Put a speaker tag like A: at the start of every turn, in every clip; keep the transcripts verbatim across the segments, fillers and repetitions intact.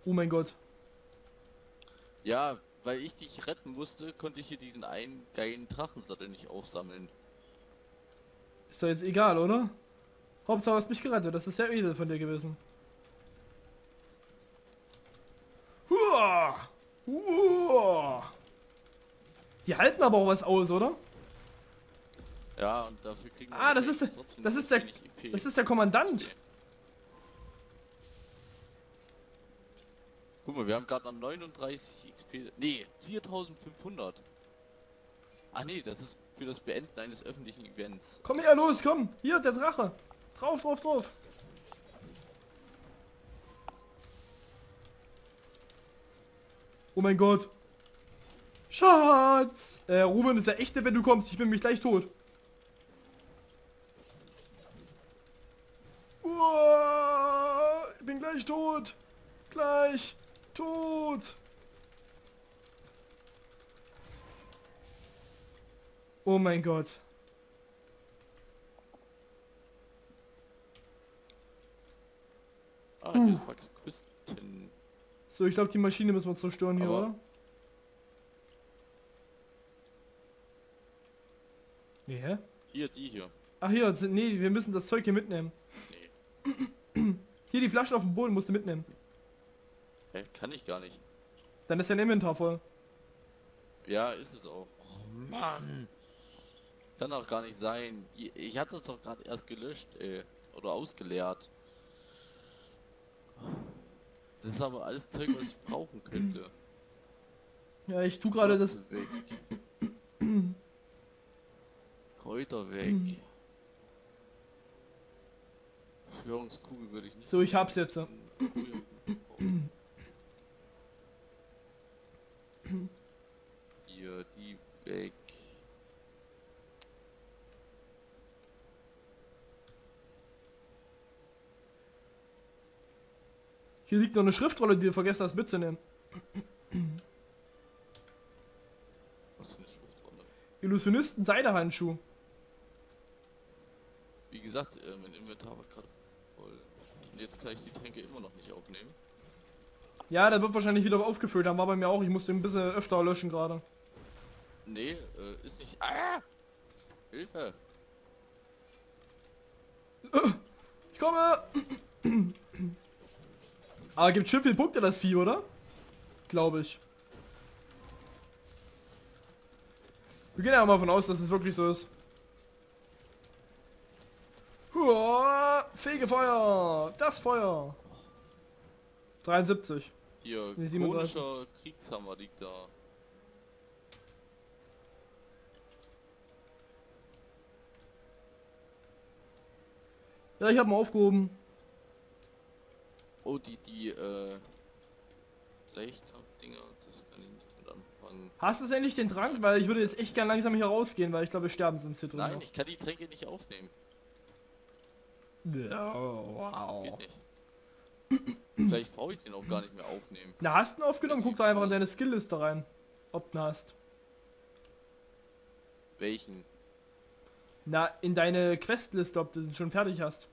A: Oh mein Gott.
B: Ja, weil ich dich retten musste, konnte ich hier diesen einen geilen Drachensattel nicht aufsammeln.
A: Ist doch jetzt egal, oder? Hauptsache, du hast mich gerettet. Das ist sehr edel von dir gewesen. Huah! Huah! Die halten aber auch was aus, oder?
B: Ja, und dafür kriegen wir
A: Ah, das ist der,
B: wahrscheinlich trotzdem
A: das
B: noch
A: ist der,
B: wenig E P.
A: das ist der Kommandant.
B: Guck mal, wir haben gerade noch neununddreißig X P. Nee, viertausendfünfhundert. Ah nee, das ist für das Beenden eines öffentlichen Events.
A: Komm her, los, komm. Hier, der Drache. Drauf, drauf, drauf. Oh mein Gott. Schatz. Äh, Ruben, ist ja echt nett, wenn du kommst. Ich bin mich gleich tot. Uah, ich bin gleich tot. Gleich tot. Oh mein Gott.
B: Ah, hier ist Max Küsten.
A: So, ich glaube, die Maschine müssen wir zerstören hier,
B: Aber-
A: oder? Nee, hä?
B: Hier, die hier.
A: Ach hier, sind- nee, wir müssen das Zeug hier mitnehmen.
B: Nee.
A: Hier, die Flaschen auf dem Boden musst du mitnehmen.
B: Hä, kann ich gar nicht.
A: Dann ist dein Inventar voll.
B: Ja, ist es auch. Oh Mann. Kann auch gar nicht sein. Ich, ich hab das doch gerade erst gelöscht, ey. Oder ausgeleert. Das ist aber alles Zeug, was ich brauchen könnte.
A: Ja, ich tu gerade das...
B: Kotze weg. Kräuter weg. Führungskugel würde ich nicht.
A: So, ich hab's jetzt.
B: Hier, die weg.
A: Hier liegt noch eine Schriftrolle, die du vergessen hast mitzunehmen.
B: Was für eine Schriftrolle.
A: Illusionisten Seidehandschuh.
B: Wie gesagt, äh, mein Inventar war gerade voll. Und jetzt kann ich die Tränke immer noch nicht aufnehmen.
A: Ja, der wird wahrscheinlich wieder aufgefüllt haben, war bei mir auch. Ich musste ein bisschen öfter löschen gerade.
B: Nee, äh, ist nicht. Ah! Hilfe!
A: Ich komme! Aber gibt schon viele Punkte das Vieh, oder? Glaube ich. Wir gehen ja mal davon aus, dass es wirklich so ist. Huah, Fegefeuer! Das Feuer! dreiundsiebzig.
B: Hier,
A: Nee, siebenunddreißig.
B: chronischer Kriegshammer liegt da.
A: Ja, ich habe mal aufgehoben.
B: Oh, die, die, äh. Leichtkampfdinger, das kann ich nicht mit anfangen.
A: Hast du es endlich den Trank? Weil ich würde jetzt echt gern langsam hier rausgehen, weil ich glaube, wir sterben sonst hier drin.
B: Nein,
A: noch.
B: ich kann die Tränke nicht aufnehmen.
A: Ja,
B: Das
A: wow.
B: geht nicht. Vielleicht brauche ich den auch gar nicht mehr aufnehmen.
A: Na, hast du ihn aufgenommen? Guck doch einfach in deine Skillliste rein. Ob du ihn hast.
B: Welchen?
A: Na, in deine Questliste, ob du den schon fertig hast.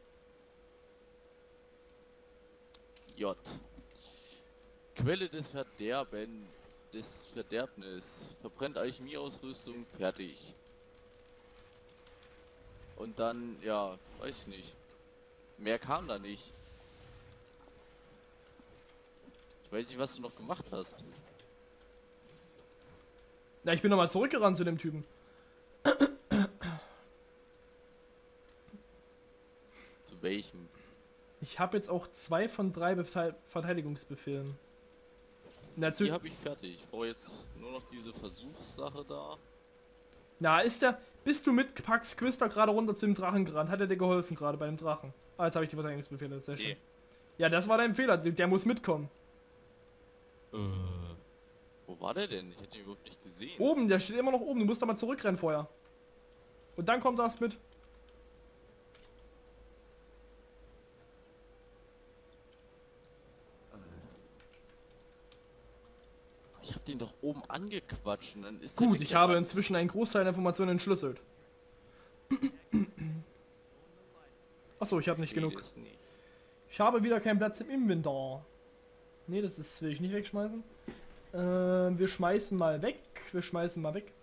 B: J. Quelle des Verderben, des Verderbnis. Verbrennt Alchemieausrüstung, fertig. Und dann, ja, weiß nicht. Mehr kam da nicht. Ich weiß nicht, was du noch gemacht hast.
A: Na, ich bin nochmal zurückgerannt zu dem Typen.
B: Zu welchem?
A: Ich habe jetzt auch zwei von drei Befehl Verteidigungsbefehlen. Na, zu
B: Die habe ich fertig. Ich brauche jetzt nur noch diese Versuchssache da.
A: Na, ist der... Bist du mit Pax Quister gerade runter zu dem Drachen gerannt? Hat er dir geholfen gerade bei dem Drachen? Ah, jetzt habe ich die Verteidigungsbefehle. Sehr schön.
B: Nee.
A: Ja, das war dein Fehler. Der der muss mitkommen.
B: Äh, wo war der denn? Ich hätte ihn überhaupt nicht gesehen.
A: Oben, der steht immer noch oben. Du musst da mal zurückrennen vorher. Und dann kommt das mit.
B: Ich habe den doch oben angequatscht und dann ist der
A: Gut, ich habe
B: weggerannt.
A: inzwischen einen Großteil der Informationen entschlüsselt. Achso, ich habe nicht
B: Ich will
A: genug.
B: es nicht.
A: Ich habe wieder keinen Platz im Inventar. Nee, das ist, will ich nicht wegschmeißen. Äh, wir schmeißen mal weg. Wir schmeißen mal weg.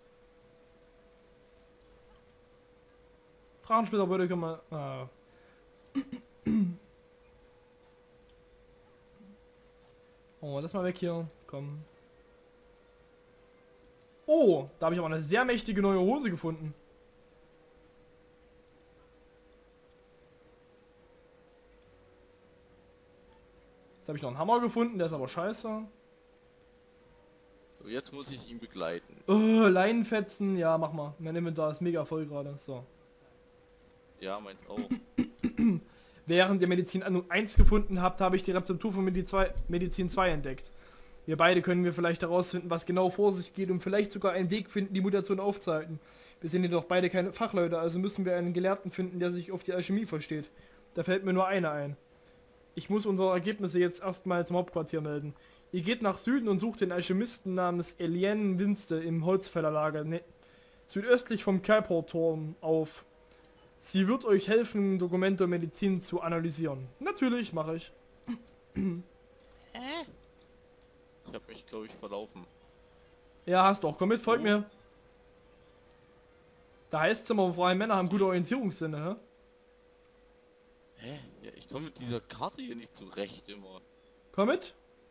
A: Drachensplitter würde können wir... Ah. Oh, lass mal weg hier. Komm. Oh, da habe ich aber eine sehr mächtige neue Hose gefunden. Jetzt habe ich noch einen Hammer gefunden, der ist aber scheiße.
B: So, jetzt muss ich ihn begleiten.
A: Oh, Leinenfetzen, ja, mach mal. Mein Inventar ist mega voll gerade. So.
B: Ja, meins auch.
A: Während ihr Medizin eins gefunden habt, habe ich die Rezeptur von Medizin zwei entdeckt. Wir beide können wir vielleicht herausfinden, was genau vor sich geht und vielleicht sogar einen Weg finden, die Mutation aufzuhalten. Wir sind jedoch beide keine Fachleute, also müssen wir einen Gelehrten finden, der sich auf die Alchemie versteht. Da fällt mir nur einer ein. Ich muss unsere Ergebnisse jetzt erstmal zum Hauptquartier melden. Ihr geht nach Süden und sucht den Alchemisten namens Eliane Winste im Holzfällerlager ne südöstlich vom Kalpor-Turm auf. Sie wird euch helfen, Dokumente und Medizin zu analysieren. Natürlich, mache ich.
B: Hä? Ich habe mich, glaube ich, verlaufen.
A: Ja, hast doch. Komm mit, folg
B: Oh.
A: mir. Da heißt es immer, vor allem Männer haben gute Orientierungssinne, hä?
B: Hä? Ja, ich komme mit dieser Karte hier nicht zurecht immer.
A: Komm mit.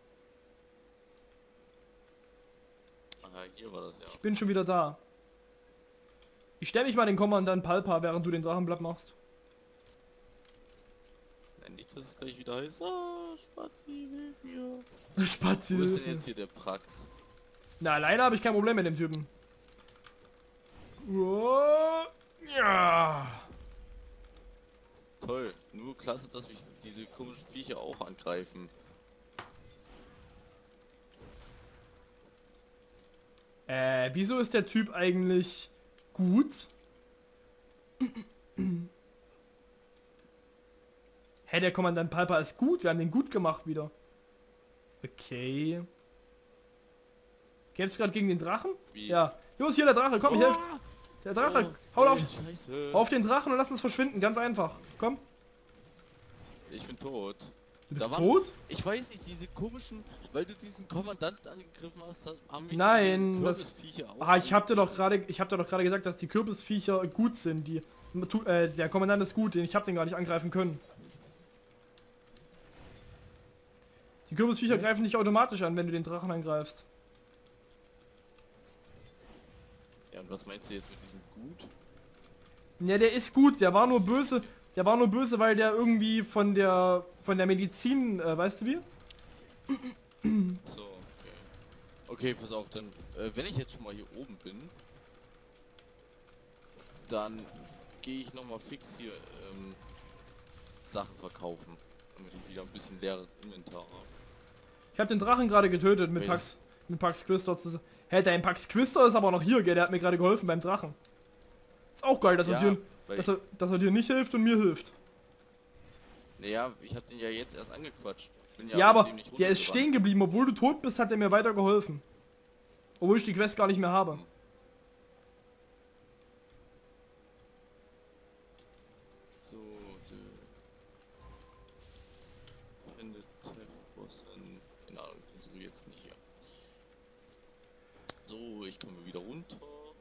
B: Aha, hier war das ja.
A: Ich bin schon wieder da. Ich stelle mich mal den Kommandant Palpa, während du den Drachenblatt machst.
B: Nein, nicht, dass es gleich wieder heißt. Ah, Spazi, hilf mir.
A: Spazi.
B: Wo ist denn jetzt hier der Prax?
A: Na, alleine habe ich kein Problem mit dem Typen. Uah, ja.
B: Toll. Nur klasse, dass mich diese komischen Viecher auch angreifen.
A: Äh, wieso ist der Typ eigentlich gut? Hä, der Kommandant Palpa ist gut. Wir haben den gut gemacht wieder. Okay. Kämpfst du gerade gegen den Drachen?
B: Wie?
A: Ja. Los, hier der Drache. Komm, ich helfe. Der Drache.
B: Oh,
A: Hau auf,
B: Scheiße.
A: auf den Drachen und lass uns verschwinden. Ganz einfach. Komm.
B: Ich bin tot.
A: Du bist
B: Da waren-
A: tot?
B: Ich weiß nicht, diese komischen, weil du diesen Kommandant angegriffen hast, haben mich
A: Nein,
B: diese
A: das-
B: Kürbisviecher auch.
A: Ah, ich hab dir doch gerade, ich hab dir doch gerade gesagt, dass die Kürbisviecher gut sind. Die, tu- äh, der Kommandant ist gut, den ich hab den gar nicht angreifen können. Die Kürbisviecher greifen dich automatisch an, wenn du den Drachen angreifst.
B: Ja, und was meinst du jetzt mit diesem Gut?
A: Ja, der ist gut. Der war nur böse. Der war nur böse, weil der irgendwie von der von der Medizin, äh, weißt du wie?
B: So, okay. Okay, pass auf, dann, äh, wenn ich jetzt schon mal hier oben bin, dann gehe ich nochmal fix hier ähm, Sachen verkaufen, damit ich wieder ein bisschen leeres Inventar habe.
A: Ich hab den Drachen gerade getötet mit
B: Welches?
A: Pax, mit Pax Quister zusammen. Hä, dein Pax Quister ist aber noch hier, gell? Der hat mir gerade geholfen beim Drachen. Ist auch geil, dass er
B: Ja,
A: dir,
B: weil
A: dass er, dass er dir nicht hilft und mir hilft.
B: Naja, ich habe den ja jetzt erst angequatscht. Bin
A: Ja, aber
B: mit dem nicht
A: der ist
B: runtergerannt.
A: stehen geblieben, obwohl du tot bist, hat er mir weiter geholfen. Obwohl ich die Quest gar nicht mehr habe.
B: So, de... Findet Bossen. Keine Ahnung, ich suche jetzt nicht hier. So, ich komme wieder runter.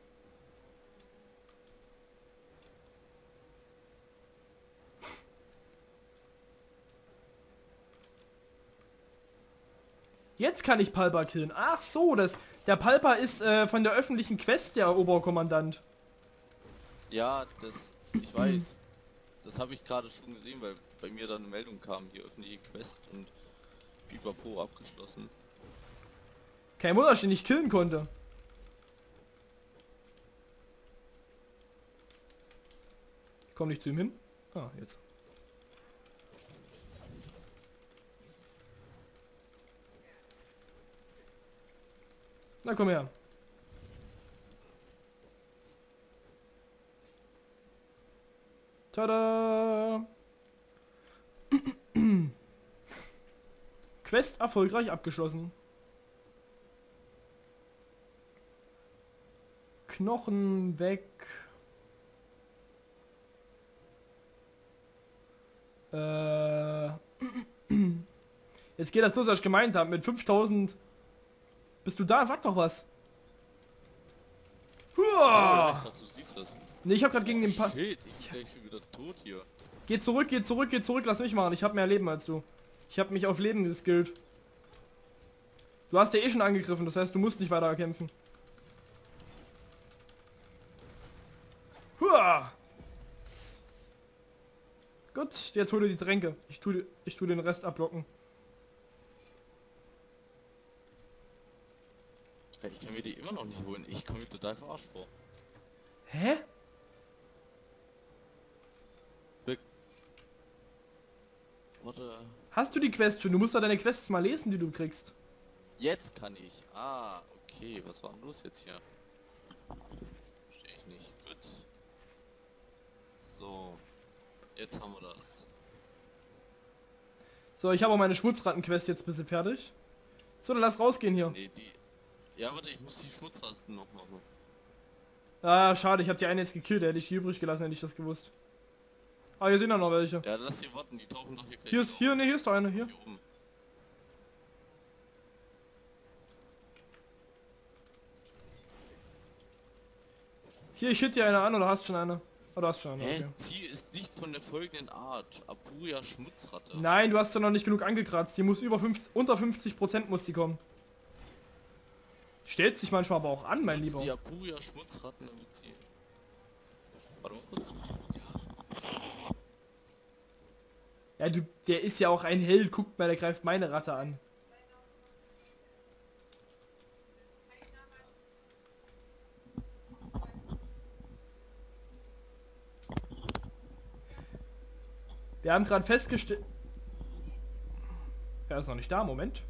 A: Jetzt kann ich Palpa killen. Ach so, das, der Palpa ist äh, von der öffentlichen Quest der Oberkommandant.
B: Ja, das, ich weiß. Das habe ich gerade schon gesehen, weil bei mir dann eine Meldung kam, hier öffentliche Quest und Pipapo abgeschlossen.
A: Kein Wunder, dass ich ihn nicht killen konnte. Ich komm nicht zu ihm hin. Ah, jetzt. Na komm her. Tada! Quest erfolgreich abgeschlossen. Knochen weg. Äh, Jetzt geht das los, was ich gemeint habe. Mit fünftausend... Bist du da? Sag doch was.
B: Ja,
A: Huah!
B: ich dachte, du siehst das.
A: Nee, ich habe gerade gegen den pa
B: Shit, ich bin gleich schon wieder tot hier.
A: Geh zurück, geh zurück, geh zurück, lass mich machen. Ich habe mehr Leben als du. Ich habe mich auf Leben geskillt. Du hast ja eh schon angegriffen, das heißt, du musst nicht weiter kämpfen. Huah! Gut, jetzt hol dir die Tränke. Ich tu, ich tu den Rest abblocken.
B: Ja, ich kann mir die immer noch nicht holen. Ich komme mir total verarscht vor.
A: Hä?
B: Weg. Warte.
A: Hast du die Quest schon? Du musst doch deine Quests mal lesen, die du kriegst.
B: Jetzt kann ich. Ah, okay. Was war denn los jetzt hier? Verstehe ich nicht. Gut. So. Jetzt haben wir das.
A: So, ich habe auch meine Schmutzratten-Quest jetzt ein bisschen fertig. So, dann lass rausgehen hier.
B: Nee, die... Ja, warte, ich muss die Schmutzrasten noch machen.
A: Ah, schade, ich habe die eine jetzt gekillt, da hätte ich die übrig gelassen, hätte ich das gewusst. Ah, hier sind ja noch welche.
B: Ja, lass sie warten, die tauchen doch hier gleich
A: Hier ist,
B: auf.
A: hier, ne, hier ist doch eine, hier.
B: Hier oben.
A: Hier, ich hit dir eine an, oder hast schon eine? Oder hast schon eine,
B: Hä?
A: okay.
B: Ziel ist nicht von der folgenden Art. Apuria Schmutzratte.
A: Nein, du hast ja noch nicht genug angekratzt. Die muss über fünfzig, unter fünfzig Prozent muss die kommen. Stellt sich manchmal aber auch an, mein
B: Nutzt die
A: Lieber.
B: Apuria Schmutzratten, damit sie... Warte mal kurz.
A: Ja, du, der ist ja auch ein Held. Guckt mal, der greift meine Ratte an. Wir haben gerade festgestellt... Er ist noch nicht da, Moment.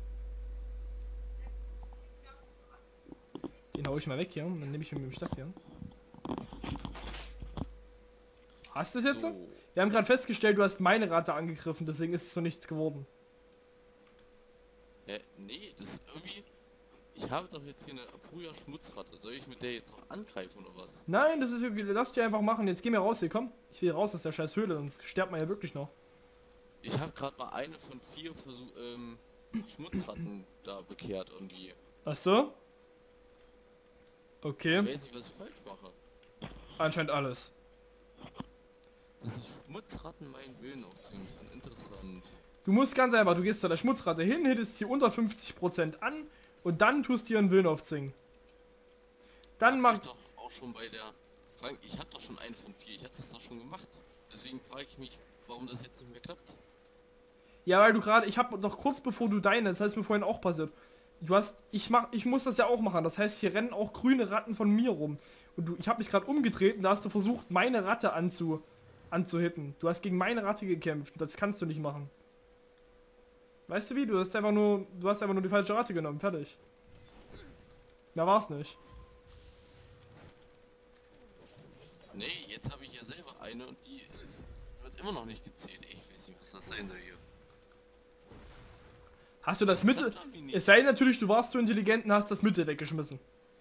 A: Den hau ich mal weg hier, dann nehme ich mir nämlich das hier. Hast du es jetzt?
B: So.
A: Wir haben gerade festgestellt, du hast meine Ratte angegriffen, deswegen ist es so nichts geworden.
B: Hä? Nee, das ist irgendwie... Ich habe doch jetzt hier eine Apuria Schmutzratte. Soll ich mit der jetzt noch angreifen oder was?
A: Nein, das ist lass dir einfach machen. Jetzt geh mir raus hier, komm. Ich will raus aus der scheiß Höhle, sonst sterbt man ja wirklich noch.
B: Ich habe gerade mal eine von vier Versuch, ähm, Schmutzratten da bekehrt irgendwie.
A: Ach so?
B: Ich
A: Okay,
B: weiß nicht, was ich falsch mache.
A: anscheinend alles.
B: Dass ich Schmutzratten meinen Willen aufzwingen kann. Interessant.
A: Du musst ganz einfach, du gehst zu der Schmutzratte hin, hittest sie unter fünfzig Prozent an und dann tust du ihren Willen aufzwingen. Dann
B: Hab
A: mach...
B: ich doch auch schon bei der... Frank, ich hatte doch schon eine von vier. Ich hatte das doch schon gemacht. Deswegen frage ich mich, warum das jetzt nicht mehr klappt.
A: Ja, weil du gerade, ich habe doch kurz bevor du deine, das heißt mir vorhin auch passiert. Du hast, ich mach, ich muss das ja auch machen. Das heißt, hier rennen auch grüne Ratten von mir rum. Und du, ich habe mich gerade umgedreht und da hast du versucht, meine Ratte anzu, anzuhitten. Du hast gegen meine Ratte gekämpft. Das kannst du nicht machen. Weißt du wie? Du hast einfach nur, du hast einfach nur die falsche Ratte genommen. Fertig. Mehr war's nicht.
B: Nee, jetzt habe ich ja selber eine und die ist, wird immer noch nicht gezählt. Ich weiß nicht, was das sein soll hier.
A: Hast du das,
B: Das
A: Mittel?
B: klappt irgendwie nicht.
A: Es sei natürlich, du warst so intelligent und hast das Mittel weggeschmissen.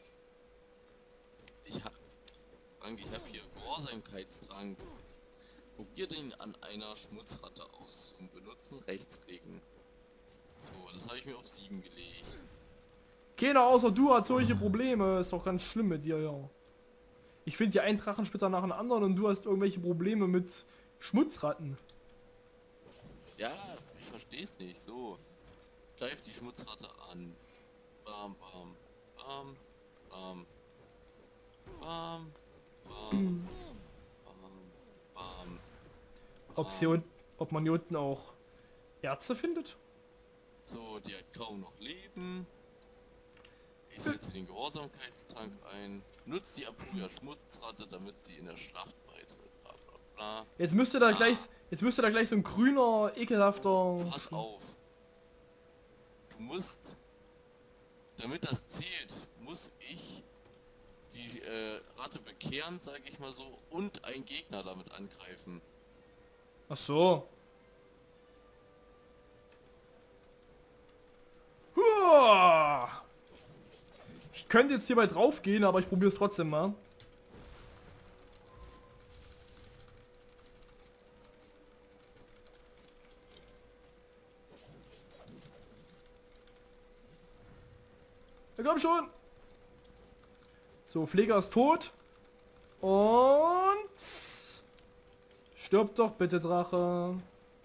B: Ich hab... Frank, ich habe hier Grausamkeitstrank. Probier den an einer Schmutzratte aus und benutzen rechtsklicken. So, das habe ich mir auf sieben gelegt.
A: Keiner außer du hat solche Probleme. Ist doch ganz schlimm mit dir, ja. Ich finde hier einen Drachensplitter nach dem anderen und du hast irgendwelche Probleme mit Schmutzratten.
B: Ja, ich verstehe es nicht. So, greif die Schmutzratte an. Bam, bam, bam, bam, bam, bam, bam, bam.
A: Ob, sie, un- ob man hier unten auch Ärzte findet?
B: So, die hat kaum noch Leben. Ich setze den Gehorsamkeitstrank ein. Nutzt die Apuria Schmutzratte, damit sie in der Schlacht beitritt. Bla bla bla.
A: Jetzt müsste da
B: Ah.
A: gleich, jetzt müsste da gleich so ein grüner, ekelhafter...
B: Pass auf. Du musst, damit das zählt, muss ich die äh, Ratte bekehren, sage ich mal so, und einen Gegner damit angreifen.
A: Ach so. Huah! Ich könnte jetzt hier mal drauf gehen, aber ich probiere es trotzdem mal. Na komm schon. So, Pfleger ist tot. Und... Stirb doch bitte, Drache.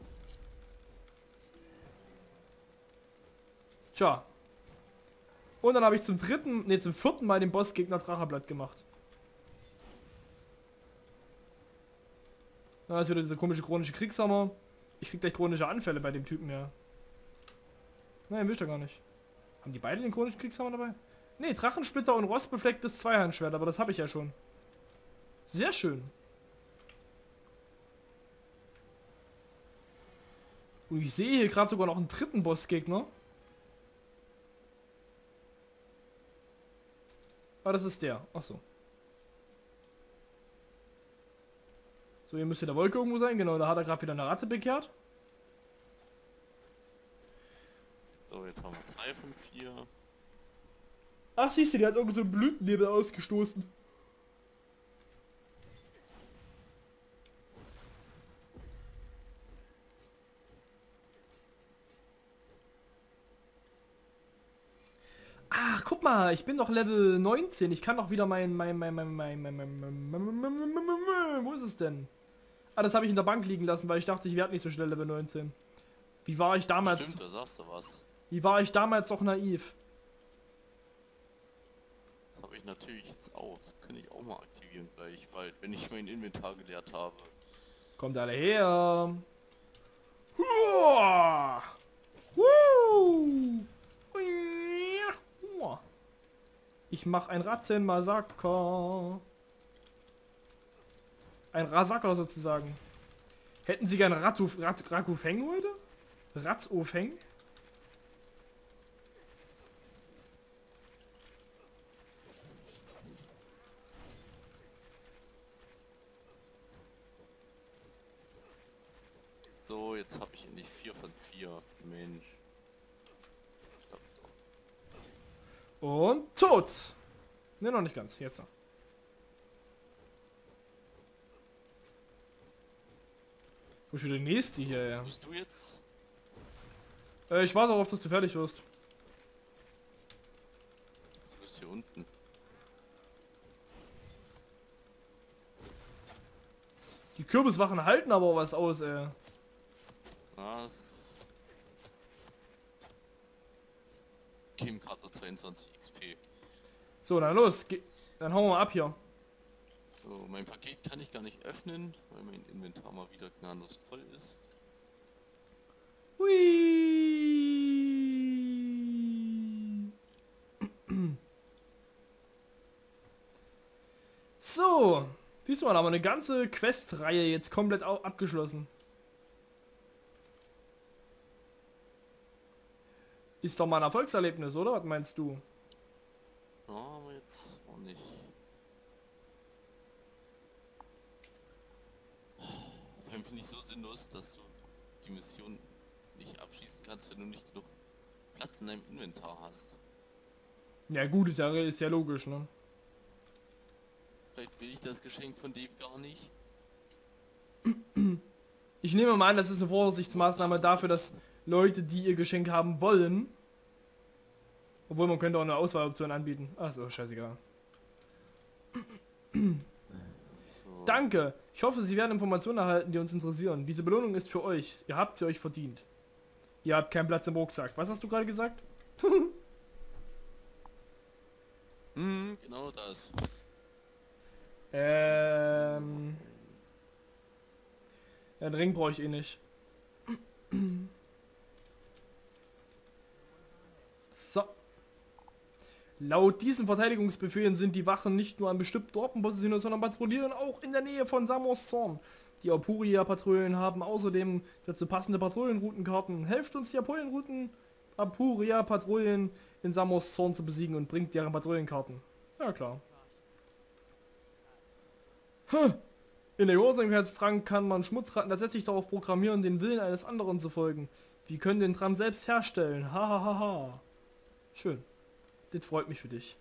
A: Tja. Und dann habe ich zum dritten, ne, zum vierten Mal den Bossgegner Drachenblatt gemacht. Da ist wieder dieser komische chronische Kriegshammer. Ich krieg gleich chronische Anfälle bei dem Typen, ja. Nein, will ich doch gar nicht. Haben die beide den chronischen Kriegshammer dabei? Ne, Drachensplitter und rostbeflecktes Zweihandschwert, aber das habe ich ja schon. Sehr schön. Und ich sehe hier gerade sogar noch einen dritten Bossgegner. Ah, das ist der. Achso. So, hier müsste der Wolke irgendwo sein. Genau, da hat er gerade wieder eine Ratte bekehrt.
B: So, jetzt haben wir drei von vier.
A: Ach, siehst du, die hat irgendwie so einen Blütennebel ausgestoßen. Ach, guck mal, ich bin doch Level neunzehn. Ich kann doch wieder mein, mein, mein, mein, mein, mein, mein, mein, mein, mein, mein, wo ist es denn? Ah, das habe ich in der Bank liegen lassen, weil ich dachte, ich werde nicht so schnell Level neunzehn. Wie war ich damals?
B: Stimmt, da sagst du was.
A: Wie war ich damals doch naiv?
B: Das habe ich natürlich jetzt auch. Das kann ich auch mal aktivieren gleich bald, wenn ich mein Inventar geleert habe.
A: Kommt alle her. Huah. Woo. Huah. Ich mache ein Rattenmassaker. Ein Rasacker sozusagen. Hätten Sie gerne Ratu, Rat, Rakufeng heute? Ratzofeng?
B: So, jetzt habe ich endlich vier von vier. Mensch. Klappt doch.
A: Und tot. Ne, noch nicht ganz. Jetzt noch. Wo ist wieder der nächste hier, ja?
B: Bist du jetzt?
A: Äh, ich warte darauf, dass du fertig wirst.
B: Du bist hier unten.
A: Die Kürbiswachen halten aber was aus, ey.
B: Was? Kim Carter zweiundzwanzig X P.
A: So, dann los. Ge dann hauen wir mal ab hier.
B: So, mein Paket kann ich gar nicht öffnen, weil mein Inventar mal wieder gnadenlos voll ist.
A: Hui. So. Siehst du mal, aber eine ganze Questreihe jetzt komplett abgeschlossen. Ist doch mal ein Erfolgserlebnis, oder? Was meinst du?
B: Ja, aber jetzt auch nicht. Vor allem finde ich so sinnlos, dass du die Mission nicht abschließen kannst, wenn du nicht genug Platz in deinem Inventar hast.
A: Ja gut, ist ja, ist ja logisch, ne?
B: Vielleicht will ich das Geschenk von dem gar nicht.
A: Ich nehme mal an, das ist eine Vorsichtsmaßnahme dafür, dass Leute, die ihr Geschenk haben wollen, obwohl man könnte auch eine Auswahloption anbieten. Achso, scheißegal.
B: So.
A: Danke. Ich hoffe, Sie werden Informationen erhalten, die uns interessieren. Diese Belohnung ist für euch. Ihr habt sie euch verdient. Ihr habt keinen Platz im Rucksack. Was hast du gerade gesagt?
B: Hm, genau das.
A: ähm... Ja, den Ring brauche ich eh nicht. So. Laut diesen Verteidigungsbefehlen sind die Wachen nicht nur an bestimmten Orten positioniert, sondern patrouillieren auch in der Nähe von Samos Zorn. Die Apuria-Patrouillen haben außerdem dazu passende Patrouillenroutenkarten. Helft uns, die Apuria-Routen, Apuria-Patrouillen in Samos Zorn zu besiegen und bringt deren Patrouillenkarten. Ja, klar. Huh. In der Gehorsamkeitstrang kann man Schmutzratten tatsächlich darauf programmieren, den Willen eines anderen zu folgen. Wir können den Tram selbst herstellen. Hahaha. Ha, ha, ha. Schön. Das freut mich für dich.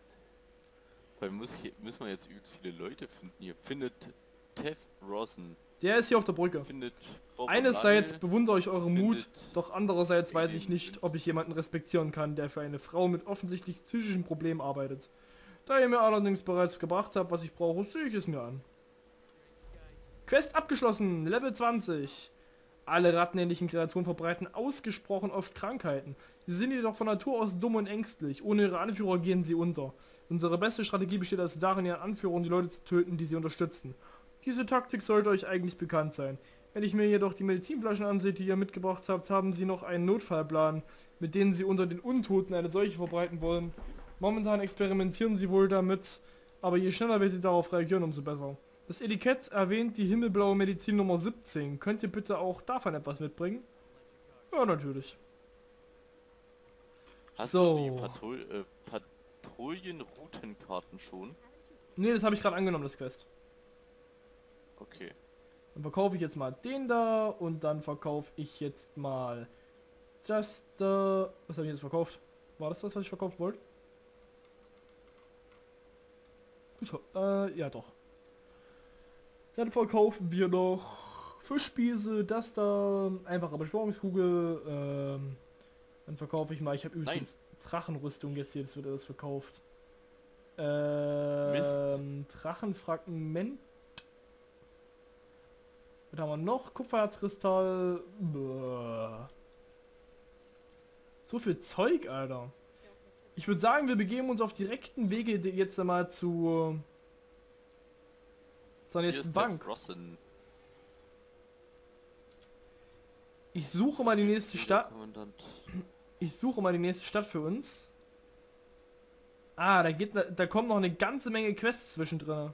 B: Weil muss hier, müssen wir jetzt übelst viele Leute finden. Hier findet Tev Rosen.
A: Der ist hier auf der Brücke.
B: Findet Bob
A: Einerseits
B: und
A: bewundere ich euren Mut,
B: findet
A: doch andererseits weiß ich
B: den
A: nicht, ob ich
B: Winston.
A: jemanden respektieren kann, der für eine Frau mit offensichtlich psychischen Problemen arbeitet. Da ihr mir allerdings bereits gebracht habt, was ich brauche, sehe ich es mir an. Quest abgeschlossen, Level zwanzig. Alle rattenähnlichen Kreaturen verbreiten ausgesprochen oft Krankheiten. Sie sind jedoch von Natur aus dumm und ängstlich. Ohne ihre Anführer gehen sie unter. Unsere beste Strategie besteht also darin, ihren Anführern die Leute zu töten, die sie unterstützen. Diese Taktik sollte euch eigentlich bekannt sein. Wenn ich mir jedoch die Medizinflaschen ansehe, die ihr mitgebracht habt, haben sie noch einen Notfallplan, mit denen sie unter den Untoten eine Seuche verbreiten wollen. Momentan experimentieren sie wohl damit, aber je schneller wir sie darauf reagieren, umso besser. Das Etikett erwähnt die himmelblaue Medizin Nummer siebzehn. Könnt ihr bitte auch davon etwas mitbringen? Ja, natürlich.
B: Hast
A: So.
B: du die Patrouille, äh, Patrouillenroutenkarten schon?
A: Ne, das habe ich gerade angenommen, das Quest.
B: Okay.
A: Dann verkaufe ich jetzt mal den da und dann verkaufe ich jetzt mal das da. Was habe ich jetzt verkauft? War das das, was ich verkaufen wollte? Ich, äh, ja doch. Dann verkaufen wir noch Fischspieße, das da, einfache Beschwörungskugel. Ähm, dann verkaufe ich mal, ich habe übrigens Drachenrüstung jetzt hier, das wird alles verkauft. Ähm, Drachenfragment. Was haben wir noch? Kupferherzkristall. Bäh. So viel Zeug, Alter. Ich würde sagen, wir begeben uns auf direkten Wege jetzt einmal zu zur
B: Hier
A: nächsten
B: ist der
A: Bank.
B: Frossen.
A: Ich suche mal die nächste
B: Der
A: Stadt.
B: Kommandant.
A: Ich suche mal die nächste Stadt für uns. Ah, da geht, da kommt noch eine ganze Menge Quests zwischendrin.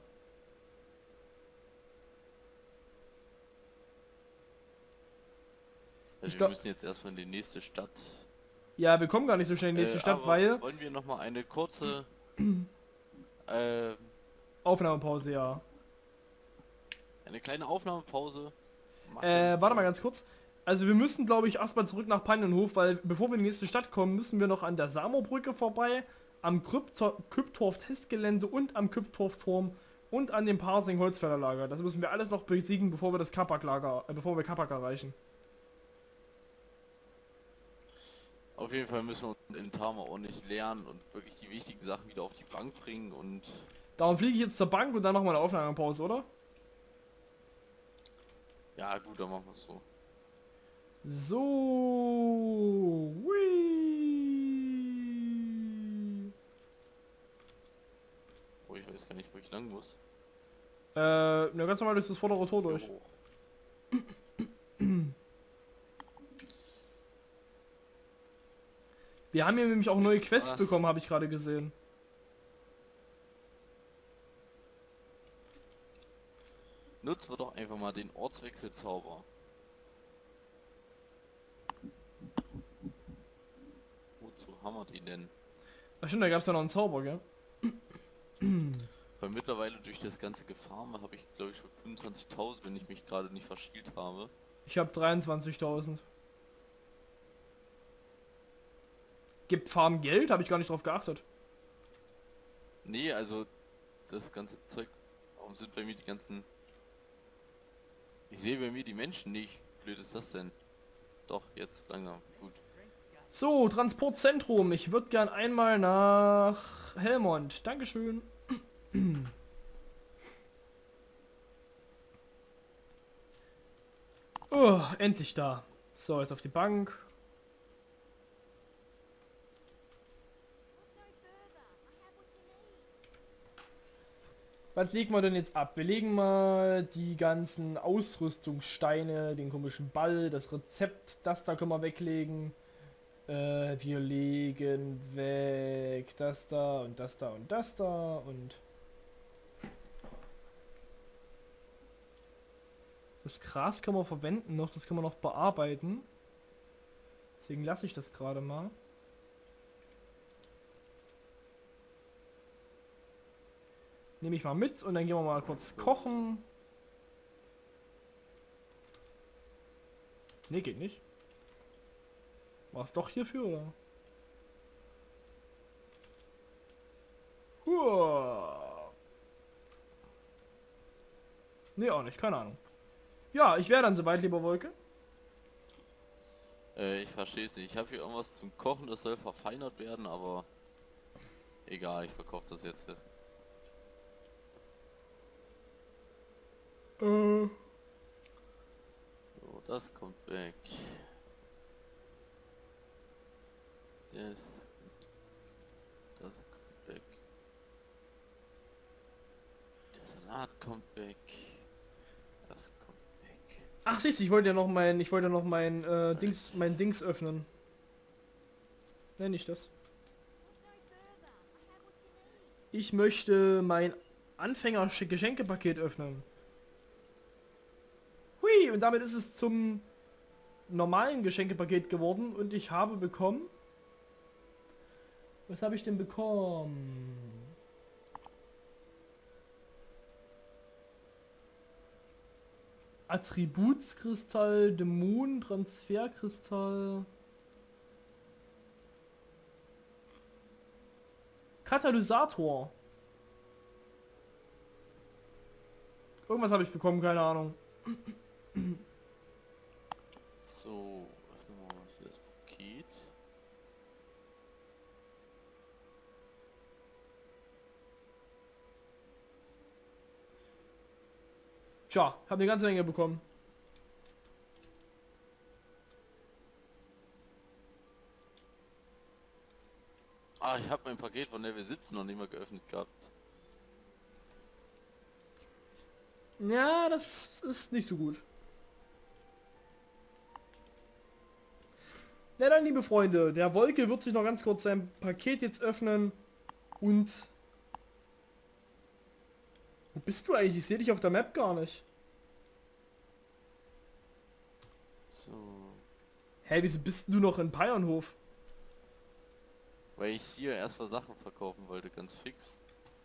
B: Also
A: Ich
B: wir
A: glaub-
B: müssen jetzt erstmal in die nächste Stadt.
A: Ja, wir kommen gar nicht so schnell in die nächste
B: Äh,
A: Stadt,
B: aber
A: weil
B: wollen wir noch mal eine kurze äh,
A: Aufnahmepause, ja.
B: eine kleine Aufnahmepause machen?
A: Äh, warte mal ganz kurz. Also wir müssen, glaube ich, erstmal zurück nach Pannenhof, weil bevor wir in die nächste Stadt kommen, müssen wir noch an der Samobrücke vorbei, am Küpptorf-Testgelände und am Küpptorf-Turm und an dem Parsing-Holzfällerlager. Das müssen wir alles noch besiegen, bevor wir das Kapak-Lager, äh, bevor wir Kapak erreichen.
B: Auf jeden Fall müssen wir uns in Tama ordentlich lernen und wirklich die wichtigen Sachen wieder auf die Bank bringen und
A: Darum fliege ich jetzt zur Bank und dann machen wir eine Aufnahmepause, oder?
B: ja gut, dann machen wir es so.
A: So. Hui.
B: Oh, ich weiß gar nicht, wo ich lang muss.
A: Äh, na ganz normal durch das vordere Tor durch.
B: Jo.
A: Wir haben hier nämlich auch neue
B: Ist
A: Quests
B: was?
A: bekommen, habe ich gerade gesehen.
B: Nutzen wir doch einfach mal den Ortswechselzauber. Wozu haben wir den denn?
A: Ach stimmt, da gab es ja noch einen Zauber, gell?
B: Weil mittlerweile durch das ganze Gefarme habe ich glaube ich schon fünfundzwanzigtausend, wenn ich mich gerade nicht verschielt habe.
A: Ich habe dreiundzwanzigtausend. Gibt Farm Geld? Habe ich gar nicht drauf geachtet.
B: Nee, also das ganze Zeug. Warum sind bei mir die ganzen... Ich sehe bei mir die Menschen nicht. Blöd ist das denn? Doch, jetzt langsam. Gut.
A: So, Transportzentrum. Ich würde gern einmal nach Helmond. Dankeschön. Oh, endlich da. So, jetzt auf die Bank. Was legen wir denn jetzt ab? Wir legen mal die ganzen Ausrüstungssteine, den komischen Ball, das Rezept, das da können wir weglegen. Äh, wir legen weg das da und das da und das da und... Das Gras können wir verwenden noch, das können wir noch bearbeiten. Deswegen lasse ich das gerade mal. Nehme ich mal mit und dann gehen wir mal kurz kochen. Ne, geht nicht. War es doch hierfür, oder? Huah. Ne, auch nicht, keine Ahnung. Ja, ich wäre dann soweit, lieber Wolke.
B: Äh, ich verstehe es nicht. Ich habe hier irgendwas zum Kochen, das soll verfeinert werden, aber egal, ich verkaufe das jetzt.
A: Äh.
B: So, das kommt weg. Das, das kommt weg. Der Salat kommt weg. Das kommt weg.
A: Ach siehst du, ich wollte ja noch mein, ich wollte ja noch mein äh, Dings, mein Dings öffnen. Nenn ich das. Ich möchte mein Anfänger-Geschenkepaket öffnen. Hui, und damit ist es zum normalen Geschenkepaket geworden und ich habe bekommen... Was habe ich denn bekommen? Attributskristall, Dämonen, Transferkristall... Katalysator. Irgendwas habe ich bekommen, keine Ahnung.
B: So, öffnen wir mal hier das Paket.
A: Tja, habe eine ganze Menge bekommen.
B: Ah, ich habe mein Paket von Level siebzehn noch nicht mal geöffnet gehabt.
A: Ja, das ist nicht so gut. Na dann, liebe Freunde, der Wolke wird sich noch ganz kurz sein Paket jetzt öffnen. Und... Wo bist du eigentlich? Ich sehe dich auf der Map gar nicht.
B: So,
A: Hä, wieso bist du noch in Bayernhof?
B: weil ich hier erstmal Sachen verkaufen wollte, ganz fix.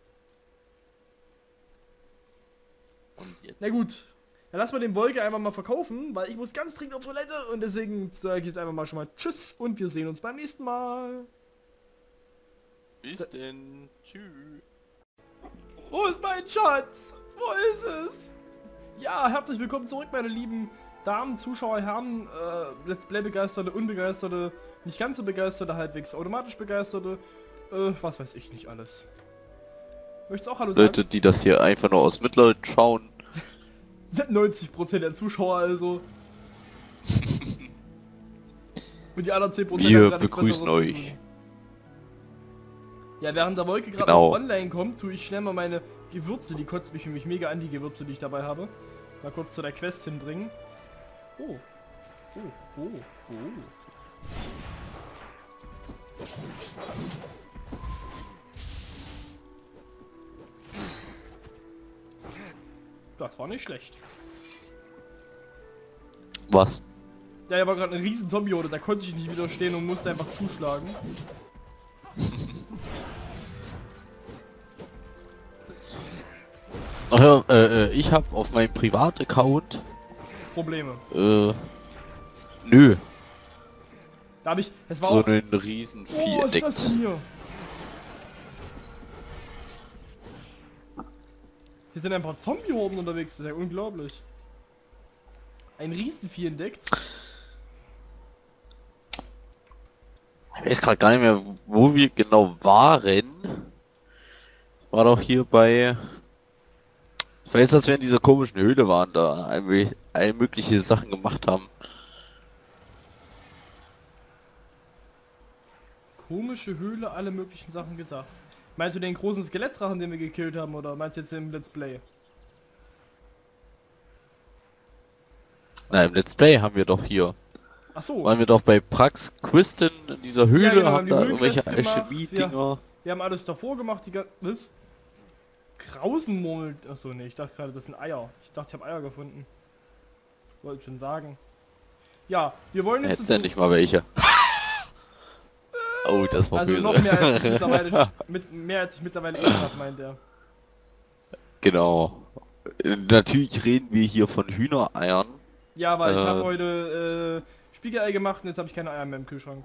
B: Und jetzt...
A: Na gut, dann lass mal den Wolke einfach mal verkaufen, weil ich muss ganz dringend auf Toilette und deswegen sage ich jetzt einfach mal schon mal Tschüss und wir sehen uns beim nächsten Mal.
B: Bis denn. Tschüss.
A: Wo ist mein Schatz? Wo ist es? Ja, herzlich willkommen zurück, meine lieben Damen, Zuschauer, Herren, äh, Let's Play begeisterte, unbegeisterte, nicht ganz so begeisterte, halbwegs automatisch begeisterte, äh, was weiß ich nicht alles. Möchtest auch Hallo sagen?
B: Leute, die das hier einfach nur aus Mitleid schauen.
A: neunzig Prozent der Zuschauer also. Und die anderen zehn Prozent
B: Wir begrüßen euch.
A: Ja, während der Wolke gerade
B: Genau.
A: noch online kommt, tue ich schnell mal meine Gewürze, die kotzt mich nämlich mega an, die Gewürze, die ich dabei habe. Mal kurz zu der Quest hinbringen. Oh. Oh, oh, oh. Das war nicht schlecht.
B: Was?
A: Ja, da war gerade eine riesen Zombie-Horde, da konnte ich nicht widerstehen und musste einfach zuschlagen.
B: Ach ja, äh, äh, ich habe auf meinem Privataccount...
A: Probleme.
B: Äh... Nö.
A: Da habe ich... Es war
B: So
A: auch...
B: einen riesen Vieh
A: Oh, was ist das
B: entdeckt.
A: denn hier? Hier sind ein paar Zombie-Horden unterwegs, das ist ja unglaublich. Ein Riesenvieh entdeckt.
B: Ich weiß gerade gar nicht mehr, wo wir genau waren. War doch hier bei... Ich weiß, dass wir in dieser komischen Höhle waren, da all, all mögliche Sachen gemacht haben.
A: Komische Höhle, alle möglichen Sachen gedacht. Meinst du den großen Skelettdrachen, den wir gekillt haben, oder meinst du jetzt im Let's Play?
B: Na, im Let's Play haben wir doch hier.
A: Ach so.
B: Waren wir doch bei Prax Quisten in dieser Höhle,
A: Ja, genau, haben
B: haben
A: die
B: da
A: Höhlenquests
B: irgendwelche
A: gemacht,
B: Alchemie-Dinger.
A: Wir haben alles davor gemacht, die ganze... Was? Krausenmurmel... Achso, ne, ich dachte gerade, das sind Eier. Ich dachte, ich habe Eier gefunden. Wollte schon sagen. Ja, wir wollen jetzt...
B: Jetzt endlich mal welche. Oh, das war
A: Also
B: böse.
A: noch mehr als ich mittlerweile... mit, mehr als ich mittlerweile eh habe, meint er.
B: Genau. Äh, Natürlich reden wir hier von Hühnereiern.
A: Ja, weil ich
B: Äh.
A: habe heute äh, Spiegelei gemacht und jetzt habe ich keine Eier mehr im Kühlschrank.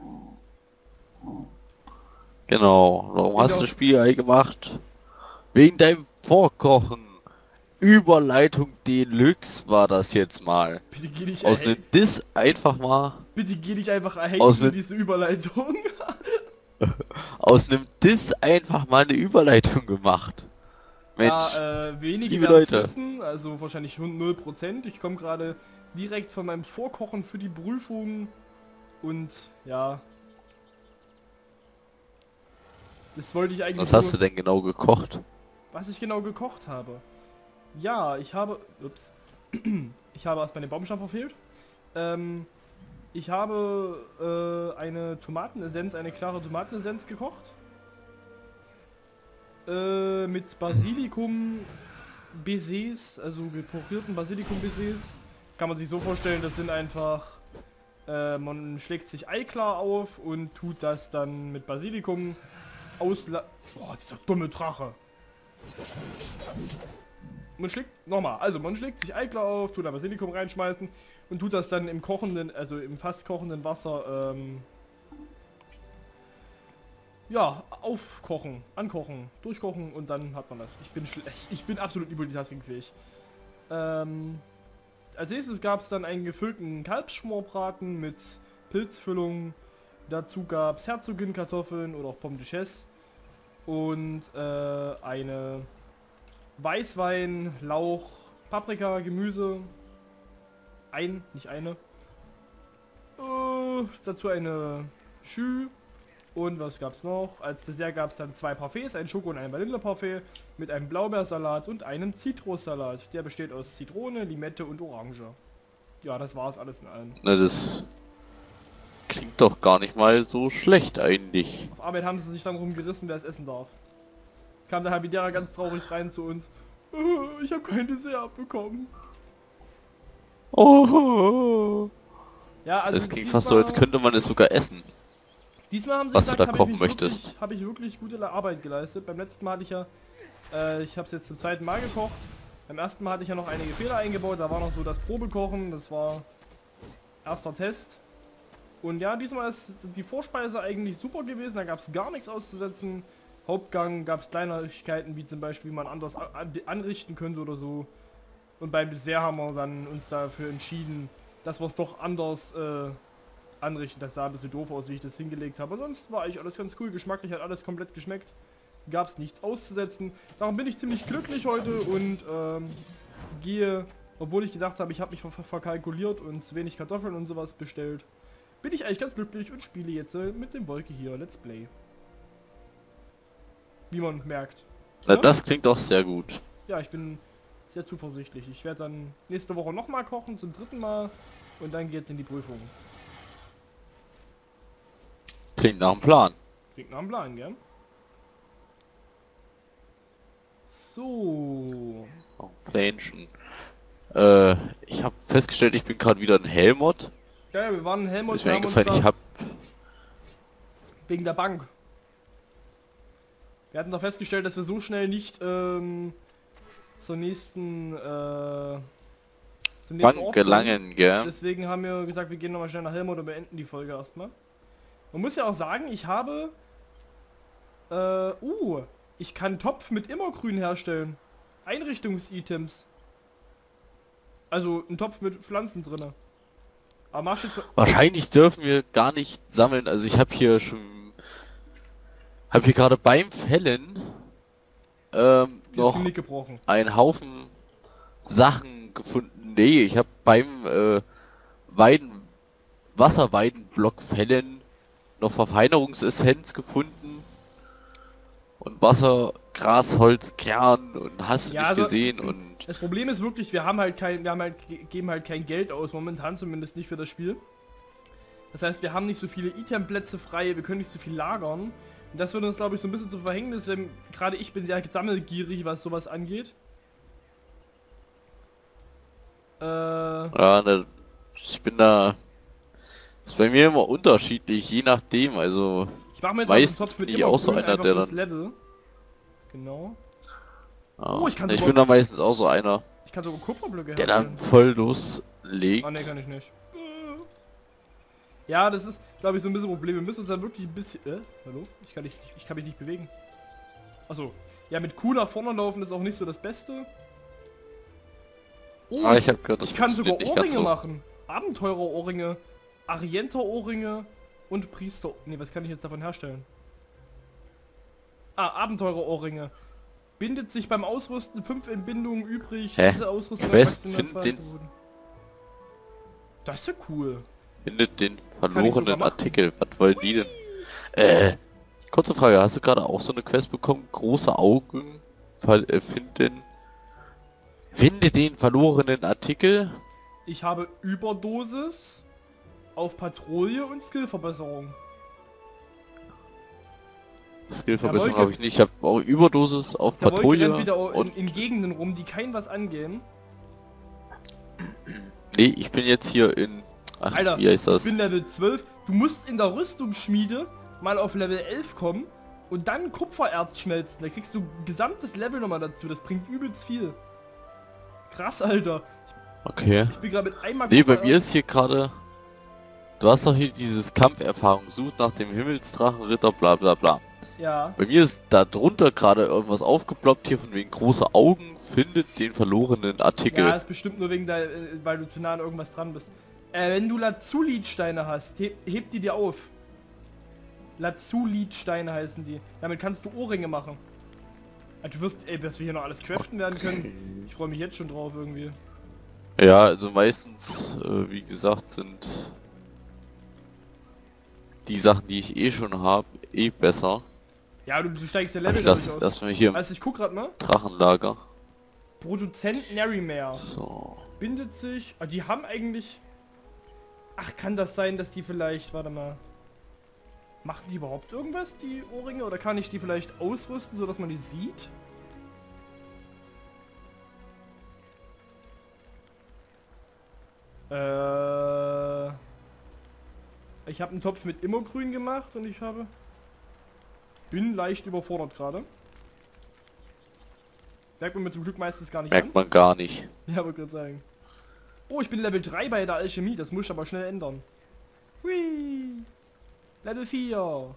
B: Genau. Warum
A: Ich
B: hast
A: auch.
B: du Spiegelei gemacht? Wegen deinem Vorkochen.
C: Überleitung Deluxe war das jetzt mal.
A: Bitte geh dich
C: Aus
A: erhängen.
C: einem Diss einfach mal,
A: Bitte geh dich einfach erhängen
C: Aus
A: für
C: mit-
A: diese Überleitung.
C: aus einem Diss einfach mal eine Überleitung gemacht. Mensch,
A: Ja, äh, wenige
C: liebe
A: werden es
C: Leute.
A: wissen, also wahrscheinlich null Prozent. Ich komme gerade direkt von meinem Vorkochen für die Prüfung und ja. Das wollte ich eigentlich
C: was hast du
A: nur,
C: denn genau gekocht?
A: was ich genau gekocht habe. Ja, ich habe, ups, ich habe erstmal den Baumstamm verfehlt. Ähm, ich habe äh, eine Tomatenessenz, eine klare Tomatenessenz gekocht. Äh, mit Basilikum Baisers, also geporierten Basilikum Baisers. Kann man sich so vorstellen, das sind einfach, äh, man schlägt sich Eiklar auf und tut das dann mit Basilikum ausla... Boah, dieser dumme Drache. Man schlägt, nochmal, also man schlägt sich Eiklar auf, tut da Basilikum reinschmeißen und tut das dann im kochenden, also im fast kochenden Wasser, ähm, ja, aufkochen, ankochen, durchkochen und dann hat man das. Ich bin schlecht, ich bin absolut multitaskingfähig. Ähm, als nächstes gab es dann einen gefüllten Kalbsschmorbraten mit Pilzfüllung. Dazu gab es Herzogin-Kartoffeln oder auch Pommes de Chesse und äh, eine Weißwein, Lauch, Paprika, Gemüse. Ein, nicht eine. Äh, dazu eine Schü. Und was gab's noch? Als Dessert gab es dann zwei Parfaits, ein Schoko- und ein Vanilleparfait mit einem Blaubeersalat und einem Zitrussalat. Der besteht aus Zitrone, Limette und Orange. Ja, das war's alles in allem.
C: Na, das klingt doch gar nicht mal so schlecht eigentlich.
A: Auf Arbeit haben sie sich dann rumgerissen, wer es essen darf. Kam der Habidera ganz traurig rein zu uns. "Äh, Ich habe kein Dessert bekommen."
C: Oh,
A: Ja, also
C: das klingt fast so, als könnte man es sogar essen.
A: Diesmal haben sie
C: was du
A: gesagt,
C: da
A: habe ich,
C: kochen
A: mich
C: möchtest.
A: wirklich- habe ich wirklich gute Arbeit geleistet. Beim letzten Mal hatte ich ja, äh, ich habe es jetzt zum zweiten Mal gekocht. Beim ersten Mal hatte ich ja noch einige Fehler eingebaut. Da war noch so das Probekochen. Das war erster Test. Und ja, diesmal ist die Vorspeise eigentlich super gewesen. Da gab es gar nichts auszusetzen. Hauptgang gab es Kleinigkeiten, wie zum Beispiel, wie man anders a- an- anrichten könnte oder so. Und beim Dessert haben wir dann uns dafür entschieden, dass wir es doch anders äh, anrichten. Das sah ein bisschen doof aus, wie ich das hingelegt habe. Sonst war eigentlich alles ganz cool. Geschmacklich hat alles komplett geschmeckt. Gab es nichts auszusetzen. Darum bin ich ziemlich glücklich heute und ähm, gehe, obwohl ich gedacht habe, ich habe mich ver verkalkuliert und zu wenig Kartoffeln und sowas bestellt, bin ich eigentlich ganz glücklich und spiele jetzt äh, mit dem Wolke hier Let's Play. Wie man merkt.
C: Na,
A: Ja?
C: das klingt doch sehr gut.
A: Ja, ich bin sehr zuversichtlich. Ich werde dann nächste Woche nochmal kochen, zum dritten Mal. Und dann geht's in die Prüfung.
C: Klingt nach einem Plan.
A: Klingt nach dem Plan, gell? So.
C: Oh, Plänchen. Äh, ich habe festgestellt, ich bin gerade wieder ein Helmut.
A: Ja, wir waren in Helmut,
C: Ist mir
A: wir haben uns
C: eingefallen, ich
A: da
C: habe
A: wegen der Bank. Wir hatten doch festgestellt, dass wir so schnell nicht ähm, zur nächsten äh, zum nächsten
C: Bank
A: Ort kommen.
C: gelangen, gell?
A: Deswegen haben wir gesagt, wir gehen nochmal schnell nach Helmut und beenden die Folge erstmal. Man muss ja auch sagen, ich habe äh, uh, ich kann Topf mit Immergrün herstellen. Einrichtungs-Items. Also ein Topf mit Pflanzen drinne. Aber mach jetzt
C: Wahrscheinlich dürfen wir gar nicht sammeln. Also ich habe hier schon, habe hier gerade beim Fällen ähm,
A: das
C: noch
A: Genick gebrochen.
C: einen Haufen Sachen gefunden. Nee, ich habe beim äh, Weiden, Wasserweidenblock Fällen noch Verfeinerungsessenz gefunden und Wasser, Gras, Holz, Kern und hast du
A: Ja,
C: nicht
A: also-
C: gesehen und
A: Das Problem ist wirklich, wir haben halt kein, wir haben halt, ge- geben halt kein Geld aus, momentan zumindest nicht für das Spiel. Das heißt, wir haben nicht so viele Item-Plätze frei, wir können nicht so viel lagern. Und das wird uns, glaube ich, so ein bisschen zum Verhängnis, denn gerade ich bin sehr sammelgierig, was sowas angeht. Äh,
C: ja, ne, ich bin da, ist bei mir immer unterschiedlich, je nachdem, also
A: ich mache mir jetzt
C: meistens
A: mal so einen Topf mit
C: bin ich auch so
A: Immergrün,
C: einer,
A: einfach
C: der
A: fürs
C: dann,
A: Level. Genau.
C: ja,
A: Oh, ich kann
C: ich
A: sogar-
C: bin da meistens auch so einer,
A: Ich kann sogar Kupferblöcke
C: der
A: herstellen.
C: dann voll loslegt.
A: Ah, ne, kann ich nicht. Ja, das ist, glaube ich, so ein bisschen ein Problem. Wir müssen uns dann wirklich ein bisschen... Äh, hallo? Ich kann, nicht, ich kann mich nicht bewegen. Achso. Ja, mit Q nach vorne laufen ist auch nicht so das Beste. Oh,
C: Ah, ich hab gehört, das
A: ich kann sogar
C: funktioniert nicht ganz
A: Ohrringe
C: so.
A: machen. Abenteurer-Ohrringe, Arienter-Ohrringe und Priester... Ne, was kann ich jetzt davon herstellen? Ah, Abenteurer-Ohrringe. Bindet sich beim Ausrüsten fünf Entbindungen übrig.
C: Hä?
A: Diese Ausrüstung
C: Quest,
A: maximal
C: find
A: zwei
C: den-
A: Attributen. Das ist ja cool.
C: Findet den
A: sogar
C: verlorenen
A: machen.
C: Artikel. Was wollen die denn? Äh, kurze Frage, hast du gerade auch so eine Quest bekommen? Große Augen, ver äh, finden... Finde den verlorenen Artikel.
A: Ich habe Überdosis auf Patrouille und Skillverbesserung.
C: Skillverbesserung
A: Wolke-
C: habe ich nicht. Ich habe auch Überdosis auf
A: Der Wolke
C: Patrouille.
A: rennt wieder in,
C: Und
A: in Gegenden rum, die kein was angehen.
C: nee, ich bin jetzt hier in... Ach,
A: Alter,
C: wie heißt
A: ich
C: das?
A: bin Level zwölf. Du musst in der Rüstungsschmiede mal auf Level elf kommen und dann Kupfererz schmelzen. Da kriegst du gesamtes Level nochmal dazu. Das bringt übelst viel. Krass, Alter.
C: Okay.
A: Ich bin gerade mit einmal
C: Nee, bei
A: Kupfererz-
C: mir ist hier gerade... Du hast doch hier dieses Kampferfahrung. Sucht nach dem Himmelsdrachenritter, bla bla bla.
A: Ja.
C: Bei mir ist da drunter gerade irgendwas aufgeploppt hier von wegen große Augen. Findet den verlorenen Artikel.
A: Ja, ist bestimmt nur wegen der, äh, weil du zu nah an irgendwas dran bist. Äh, wenn du Lazulitsteine hast, heb, heb die dir auf. Lazulitsteine heißen die. Damit kannst du Ohrringe machen. Also du wirst, ey, dass wir hier noch alles craften werden können. Ich freue mich jetzt schon drauf irgendwie.
C: Ja, also meistens, äh, wie gesagt, sind die Sachen, die ich eh schon habe, eh besser.
A: Ja, du, du steigst der
C: Aber
A: Level
C: ich
A: dadurch
C: lass,
A: aus.
C: lass mich hier im
A: Also ich guck grad mal.
C: Drachenlager.
A: Produzent Narrymare.
C: So.
A: Bindet sich. Ah, die haben eigentlich... Ach, kann das sein, dass die vielleicht... Warte mal. Machen die überhaupt irgendwas, die Ohrringe? Oder kann ich die vielleicht ausrüsten, sodass man die sieht? Äh... Ich habe einen Topf mit Immergrün gemacht und ich habe... Bin leicht überfordert gerade. Merkt man mir zum Glück meistens gar nicht an.
C: Merkt man gar nicht.
A: Ja, wollte gerade sagen. Oh, ich bin Level drei bei der Alchemie. Das muss ich aber schnell ändern. Hui. Level vier.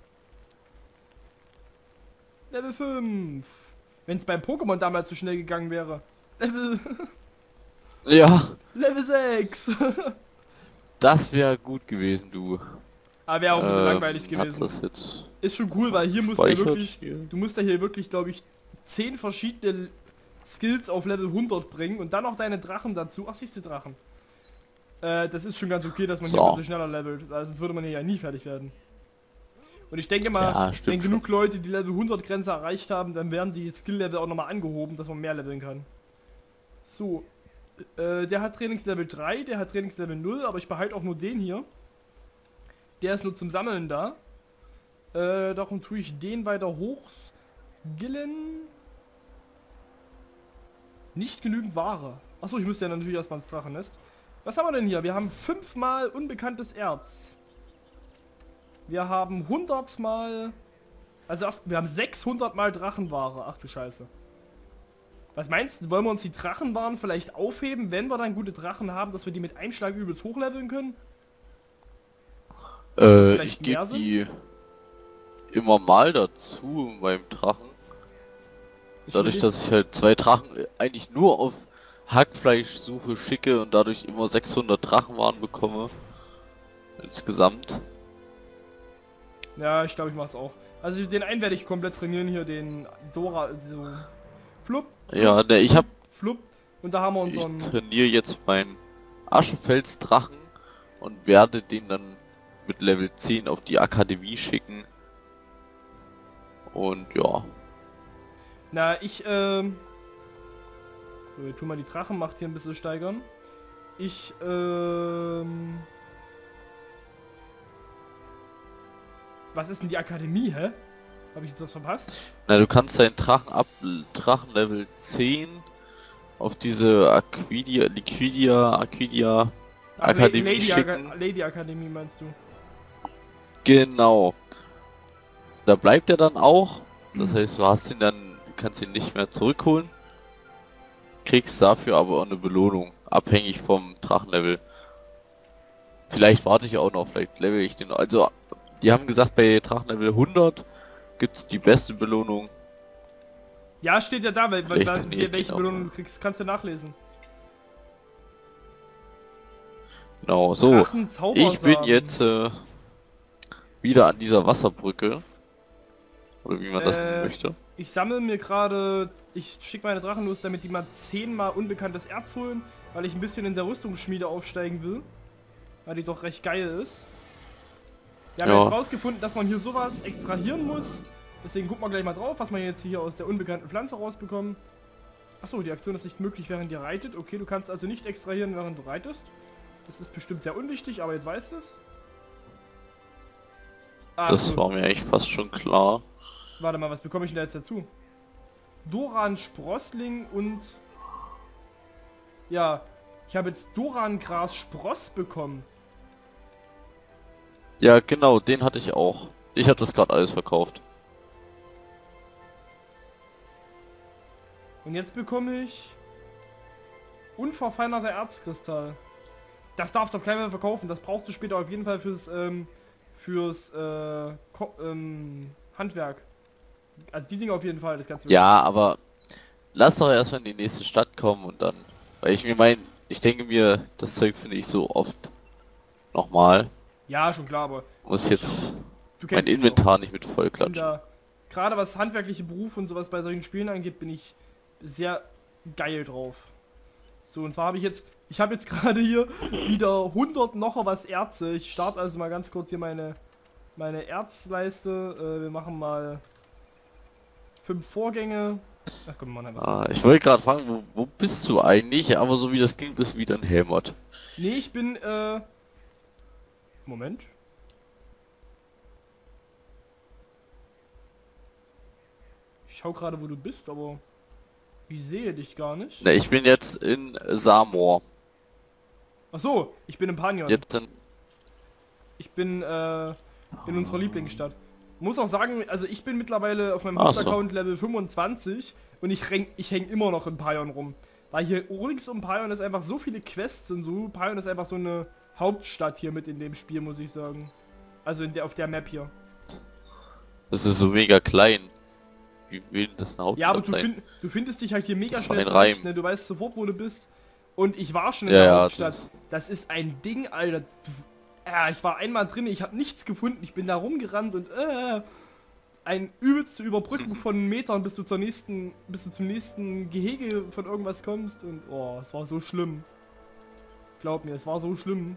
A: Level fünf. Wenn es beim Pokémon damals so schnell gegangen wäre. Level...
C: Ja,
A: Level sechs.
C: das wäre gut gewesen, du.
A: Aber wäre auch ein bisschen
C: Ähm,
A: langweilig
C: hat's
A: gewesen.
C: das jetzt
A: Ist schon cool, weil hier musst du ja
C: speichert
A: wirklich...
C: hier?
A: Du musst ja hier wirklich, glaube ich, zehn verschiedene Skills auf Level hundert bringen und dann noch deine Drachen dazu. Ach, siehst du Drachen. Äh, das ist schon ganz okay, dass man hier
C: So.
A: ein bisschen schneller levelt. Also sonst würde man hier ja nie fertig werden. Und ich denke mal,
C: Ja,
A: wenn
C: stimmt
A: genug Leute die Level hundert Grenze erreicht haben, dann werden die Skill-Level auch nochmal angehoben, dass man mehr leveln kann. So. Äh, der hat Trainingslevel drei, der hat Trainingslevel null, aber ich behalte auch nur den hier. Der ist nur zum Sammeln da. Äh, darum tue ich den weiter hochskillen. Nicht genügend Ware. Achso, ich müsste ja natürlich erstmal ins Drachennest. Was haben wir denn hier? Wir haben fünfmal unbekanntes Erz. Wir haben hundert mal... Also erst, wir haben sechshundert mal Drachenware. Ach du Scheiße. Was meinst du? Wollen wir uns die Drachenwaren vielleicht aufheben, wenn wir dann gute Drachen haben, dass wir die mit einem Schlag übelst hochleveln können?
C: Äh,
A: vielleicht
C: ich gebe
A: mehr Sinn?
C: die immer mal dazu beim Drachen.
A: Ich
C: Dadurch,
A: überleg-
C: dass ich halt zwei Drachen eigentlich nur auf Hackfleischsuche schicke und dadurch immer sechshundert Drachenwaren bekomme. Insgesamt.
A: Ja, ich glaube, ich mach's auch. Also den einen werde ich komplett trainieren hier, den Dora, so... Flupp,
C: Ja, ne, ich hab,
A: flupp. Und da haben wir
C: ich
A: unseren...
C: trainiere jetzt meinen Aschefels-Drachen und werde den dann mit Level zehn auf die Akademie schicken. Und ja.
A: Na, ich, ähm... So, wir tun mal die Drachenmacht hier ein bisschen steigern. Ich, ähm... Was ist denn die Akademie, hä? Habe ich jetzt das verpasst?
C: Na, du kannst deinen Drachen ab Drachenlevel zehn auf diese Aquidia, Liquidia, Aquidia
A: Ach,
C: Akademie
A: Lady,
C: schicken.
A: Aka- Lady Akademie meinst du?
C: Genau. Da bleibt er dann auch. Das heißt, du hast ihn dann, kannst ihn nicht mehr zurückholen. Kriegst dafür aber auch eine Belohnung, abhängig vom Drachenlevel. Vielleicht warte ich auch noch, vielleicht level ich den. Also, die haben gesagt, bei Drachenlevel hundert gibt's die beste Belohnung.
A: Ja, steht ja da, weil, weil
C: Vielleicht
A: da,
C: trainiere ich
A: welche
C: den auch
A: Belohnung
C: mal.
A: du kriegst, kannst du nachlesen.
C: Genau, so.
A: Drachenzaubersamen.
C: Ich bin jetzt äh, wieder an dieser Wasserbrücke. Oder wie man das
A: Äh,
C: nennen möchte.
A: Ich sammle mir gerade, ich schicke meine Drachen los, damit die mal zehnmal unbekanntes Erz holen, weil ich ein bisschen in der Rüstungsschmiede aufsteigen will. Weil die doch recht geil ist. Wir haben
C: Ja.
A: jetzt rausgefunden, dass man hier sowas extrahieren muss. Deswegen gucken wir gleich mal drauf, was man jetzt hier aus der unbekannten Pflanze rausbekommen. Achso, die Aktion ist nicht möglich, während ihr reitet. Okay, du kannst also nicht extrahieren, während du reitest. Das ist bestimmt sehr unwichtig, aber jetzt weißt du es. Ah,
C: Das
A: gut.
C: war mir eigentlich fast schon klar.
A: Warte mal, was bekomme ich denn da jetzt dazu? Doran Sprossling und... Ja, ich habe jetzt Doran Gras Spross bekommen.
C: Ja, genau, den hatte ich auch. Ich hatte das gerade alles verkauft.
A: Und jetzt bekomme ich... Unverfeinerter Erzkristall. Das darfst du auf keinen Fall verkaufen. Das brauchst du später auf jeden Fall fürs, ähm, fürs, äh, Ko ähm, Handwerk. Also die Dinge auf jeden Fall, das kannst du...
C: Ja, aber lass doch erstmal in die nächste Stadt kommen und dann... Weil ich mir mein, ich denke mir, das Zeug finde ich so oft nochmal.
A: Ja, schon klar, aber...
C: Muss jetzt
A: Du
C: mein
A: mich
C: Inventar nicht mit
A: doch.
C: voll
A: Ich bin
C: klatschen.
A: da, gerade was handwerkliche Berufe und sowas bei solchen Spielen angeht, bin ich sehr geil drauf. So, und zwar habe ich jetzt... Ich habe jetzt gerade hier wieder hundert noch was Erze. Ich starte also mal ganz kurz hier meine, meine Erzleiste. Äh, wir machen mal... Fünf Vorgänge. Ach komm, Mann, was.
C: Ah, ich wollte gerade fragen, wo, wo bist du eigentlich? Aber so wie das klingt, bist du wieder ein Helmut.
A: Nee, ich bin, äh... Moment. Ich schau gerade, wo du bist, aber... Ich sehe dich gar nicht.
C: Ne, ich bin jetzt in Samor.
A: Ach so, ich bin in Panion.
C: Jetzt sind...
A: Ich bin, äh... in unserer Lieblingsstadt. Muss auch sagen, also ich bin mittlerweile auf meinem
C: Ach so.
A: Hauptaccount Level fünfundzwanzig und ich, renk, ich häng immer noch in Paion rum. Weil hier rings um Paion ist einfach so viele Quests und so. Paion ist einfach so eine Hauptstadt hier mit in dem Spiel, muss ich sagen. Also in der, auf der Map hier.
C: Das ist so mega klein. Wie will das eine Hauptstadt
A: Ja, aber du,
C: sein?
A: find, du findest dich halt hier mega
C: Das
A: schnell
C: war ein
A: zurecht,
C: Reim.
A: ne? Du weißt sofort, wo du bist. Und ich war schon in
C: Ja,
A: der
C: ja,
A: Hauptstadt.
C: das-
A: Das ist ein Ding, Alter. Du, ja, ich war einmal drin, ich habe nichts gefunden. Ich bin da rumgerannt und äh, ein übelste Überbrücken von Metern, bis du zur nächsten, bis du zum nächsten Gehege von irgendwas kommst. Und oh, es war so schlimm. Glaub mir, es war so schlimm.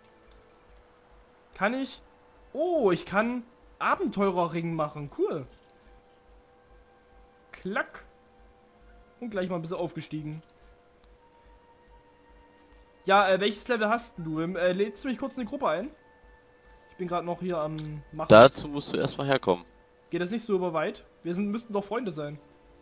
A: Kann ich? Oh, ich kann Abenteurerring machen. Cool. Klack. Und gleich mal ein bisschen aufgestiegen. Ja, äh, welches Level hast du? Ähm, äh, lädst du mich kurz in die Gruppe ein? Ich bin gerade noch hier am machen.
C: Dazu musst du erstmal herkommen.
A: Geht das nicht so über weit? Wir sind, müssten doch Freunde sein.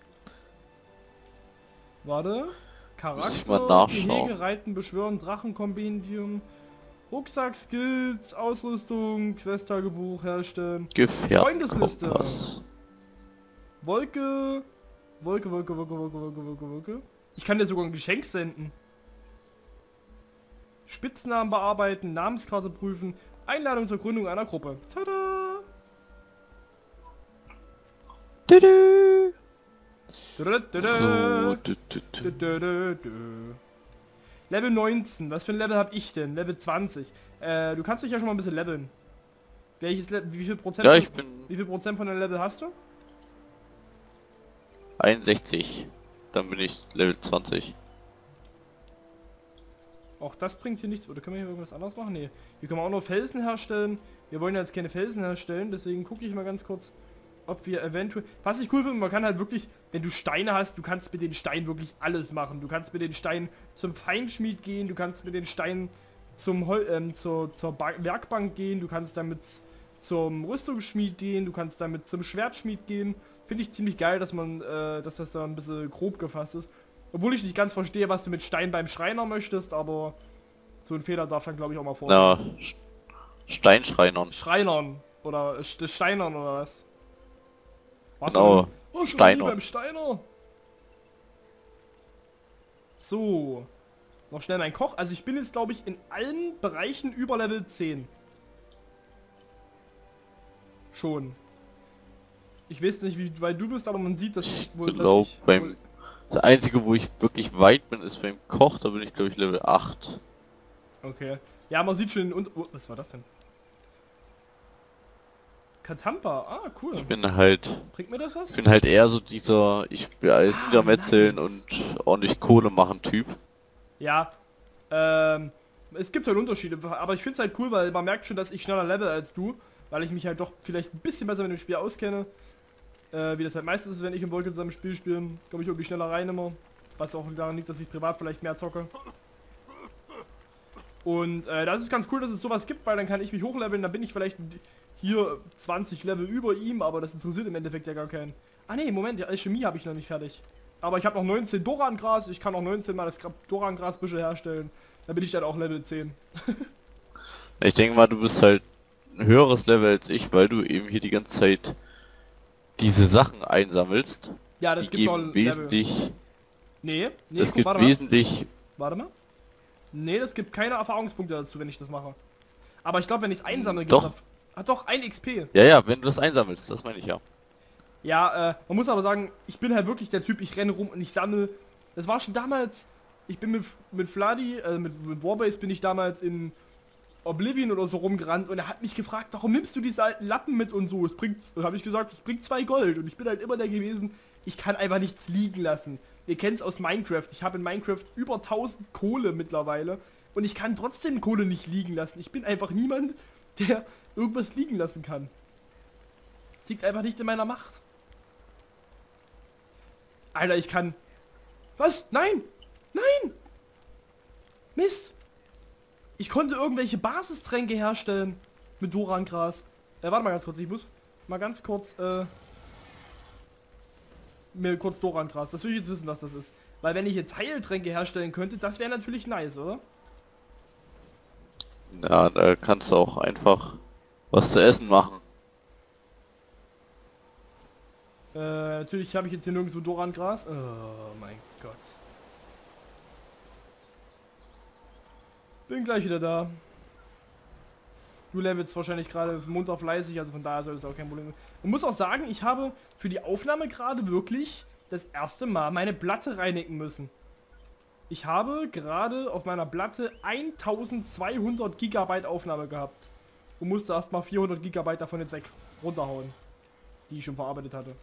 A: Warte.
C: Muss ich mal
A: Charakter,
C: nachschauen.
A: Gehege, Reiten, Beschwören, Drachenkompendium, Rucksack, Skills, Ausrüstung, Questtagebuch herstellen. Freundesliste.
C: Gefährtenkompass.
A: Wolke. Wolke, Wolke, Wolke, Wolke, Wolke, Wolke, Wolke. Ich kann dir sogar ein Geschenk senden. Spitznamen bearbeiten, Namenskarte prüfen, Einladung zur Gründung einer Gruppe. Tada!
C: Tudu.
A: Dö, dö, dö,
C: So,
A: dö,
C: du, du,
A: dö,
C: du.
A: dö, dö, dö. Level neunzehn. Was für ein Level habe ich denn? Level zwanzig. Äh, du kannst dich ja schon mal ein bisschen leveln. Welches Le wie viel Prozent?
C: Ja,
A: von-
C: ich bin
A: Wie viel Prozent von deinem Level hast du?
C: einundsechzig. Dann bin ich Level zwanzig.
A: Auch das bringt hier nichts. Oder können wir hier irgendwas anderes machen? Nee. Hier können wir auch nur Felsen herstellen. Wir wollen ja jetzt keine Felsen herstellen. Deswegen gucke ich mal ganz kurz, ob wir eventuell... Was ich cool finde, man kann halt wirklich, wenn du Steine hast, du kannst mit den Steinen wirklich alles machen. Du kannst mit den Steinen zum Feinschmied gehen. Du kannst mit den Steinen zum Hol ähm, zur, zur ba Werkbank gehen. Du kannst damit zum Rüstungsschmied gehen. Du kannst damit zum Schwertschmied gehen. Finde ich ziemlich geil, dass man, äh, dass das da ein bisschen grob gefasst ist. Obwohl ich nicht ganz verstehe, was du mit Stein beim Schreiner möchtest, aber so ein Fehler darf dann glaube ich auch mal vorkommen.
C: Na, Sch- Steinschreinern.
A: Schreinern oder St Steinern oder was? Was
C: Genau,
A: denn? Oh, schon
C: Steiner.
A: nie beim Steiner. So. Noch schnell mein Koch. Also ich bin jetzt glaube ich in allen Bereichen über Level zehn. Schon. Ich weiß nicht, wie weit du bist, aber man sieht, dass
C: Ich
A: wohl, dass
C: glaube,
A: ich
C: beim...
A: wohl-
C: Das einzige, wo ich wirklich weit bin, ist beim Koch. Da bin ich, glaube ich, Level acht.
A: Okay. Ja, man sieht schon den Un- oh, was war das denn? Katampa, ah, cool.
C: Ich bin halt,
A: Bringt mir das was?
C: ich bin halt eher so dieser, ich will alles
A: Ah,
C: niedermetzeln
A: nice.
C: und ordentlich Kohle machen Typ.
A: Ja, ähm, es gibt halt Unterschiede, aber ich finde es halt cool, weil man merkt schon, dass ich schneller level als du, weil ich mich halt doch vielleicht ein bisschen besser mit dem Spiel auskenne. Äh, wie das halt meistens ist, wenn ich und Wolke zusammen ein Spiel spielen, komme ich irgendwie schneller rein immer. Was auch daran liegt, dass ich privat vielleicht mehr zocke. Und äh, das ist ganz cool, dass es sowas gibt, weil dann kann ich mich hochleveln, dann bin ich vielleicht hier zwanzig Level über ihm, aber das interessiert im Endeffekt ja gar keinen. Ah ne, Moment, die Alchemie habe ich noch nicht fertig. Aber ich habe noch neunzehn Dorangras, ich kann auch neunzehn mal das Dorangrasbüschel herstellen. Dann bin ich dann auch Level zehn.
C: Ich denke mal, du bist halt ein höheres Level als ich, weil du eben hier die ganze Zeit diese Sachen einsammelst.
A: Ja, das
C: Die
A: gibt noch
C: geben
A: Level.
C: wesentlich,
A: Nee, nee,
C: das
A: guck,
C: gibt
A: warte mal.
C: wesentlich,
A: Warte mal. Nee, das gibt keine Erfahrungspunkte dazu, wenn ich das mache. Aber ich glaube, wenn ich es einsammle,
C: Doch.
A: gibt's auf- Ah doch, ein X P.
C: ja ja, wenn du das einsammelst, das meine ich ja.
A: Ja, äh, man muss aber sagen, ich bin halt wirklich der Typ, ich renne rum und ich sammle. Das war schon damals, ich bin mit, mit Vladi, äh, mit, mit Warbase bin ich damals in Oblivion oder so rumgerannt und er hat mich gefragt, warum nimmst du diese alten Lappen mit und so? Es bringt, habe ich gesagt, es bringt zwei Gold und ich bin halt immer der gewesen, ich kann einfach nichts liegen lassen. Ihr kennt es aus Minecraft, ich habe in Minecraft über tausend Kohle mittlerweile und ich kann trotzdem Kohle nicht liegen lassen. Ich bin einfach niemand, der irgendwas liegen lassen kann. Liegt einfach nicht in meiner Macht. Alter, ich kann... Was? Nein! Nein! Mist! Ich konnte irgendwelche Basistränke herstellen mit Dorangras. Äh, warte mal ganz kurz, ich muss mal ganz kurz, äh... mir kurz Dorangras. Das will ich jetzt wissen, was das ist. Weil wenn ich jetzt Heiltränke herstellen könnte, das wäre natürlich nice, oder?
C: Ja, da kannst du auch einfach was zu essen machen.
A: Äh, natürlich habe ich jetzt hier nirgendwo Dorangras. Oh mein Gott. Bin gleich wieder da. Du levelst wahrscheinlich gerade munter fleißig, also von daher soll es auch kein Problem sein. Und muss auch sagen, ich habe für die Aufnahme gerade wirklich das erste Mal meine Platte reinigen müssen. Ich habe gerade auf meiner Platte eintausendzweihundert Gigabyte Aufnahme gehabt. Und musste erstmal vierhundert Gigabyte davon jetzt weg runterhauen. Die ich schon verarbeitet hatte.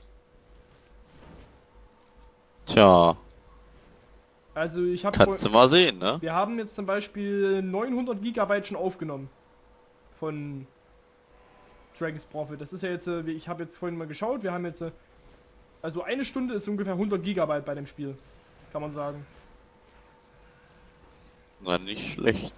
C: Tja,
A: Also ich habe...
C: kannst du mal sehen, ne?
A: Wir haben jetzt zum Beispiel neunhundert Gigabyte schon aufgenommen. Von Dragon's Prophet. Das ist ja jetzt, äh, wie- ich habe jetzt vorhin mal geschaut, wir haben jetzt, äh, also eine Stunde ist ungefähr hundert Gigabyte bei dem Spiel. Kann man sagen.
C: Na, nicht schlecht.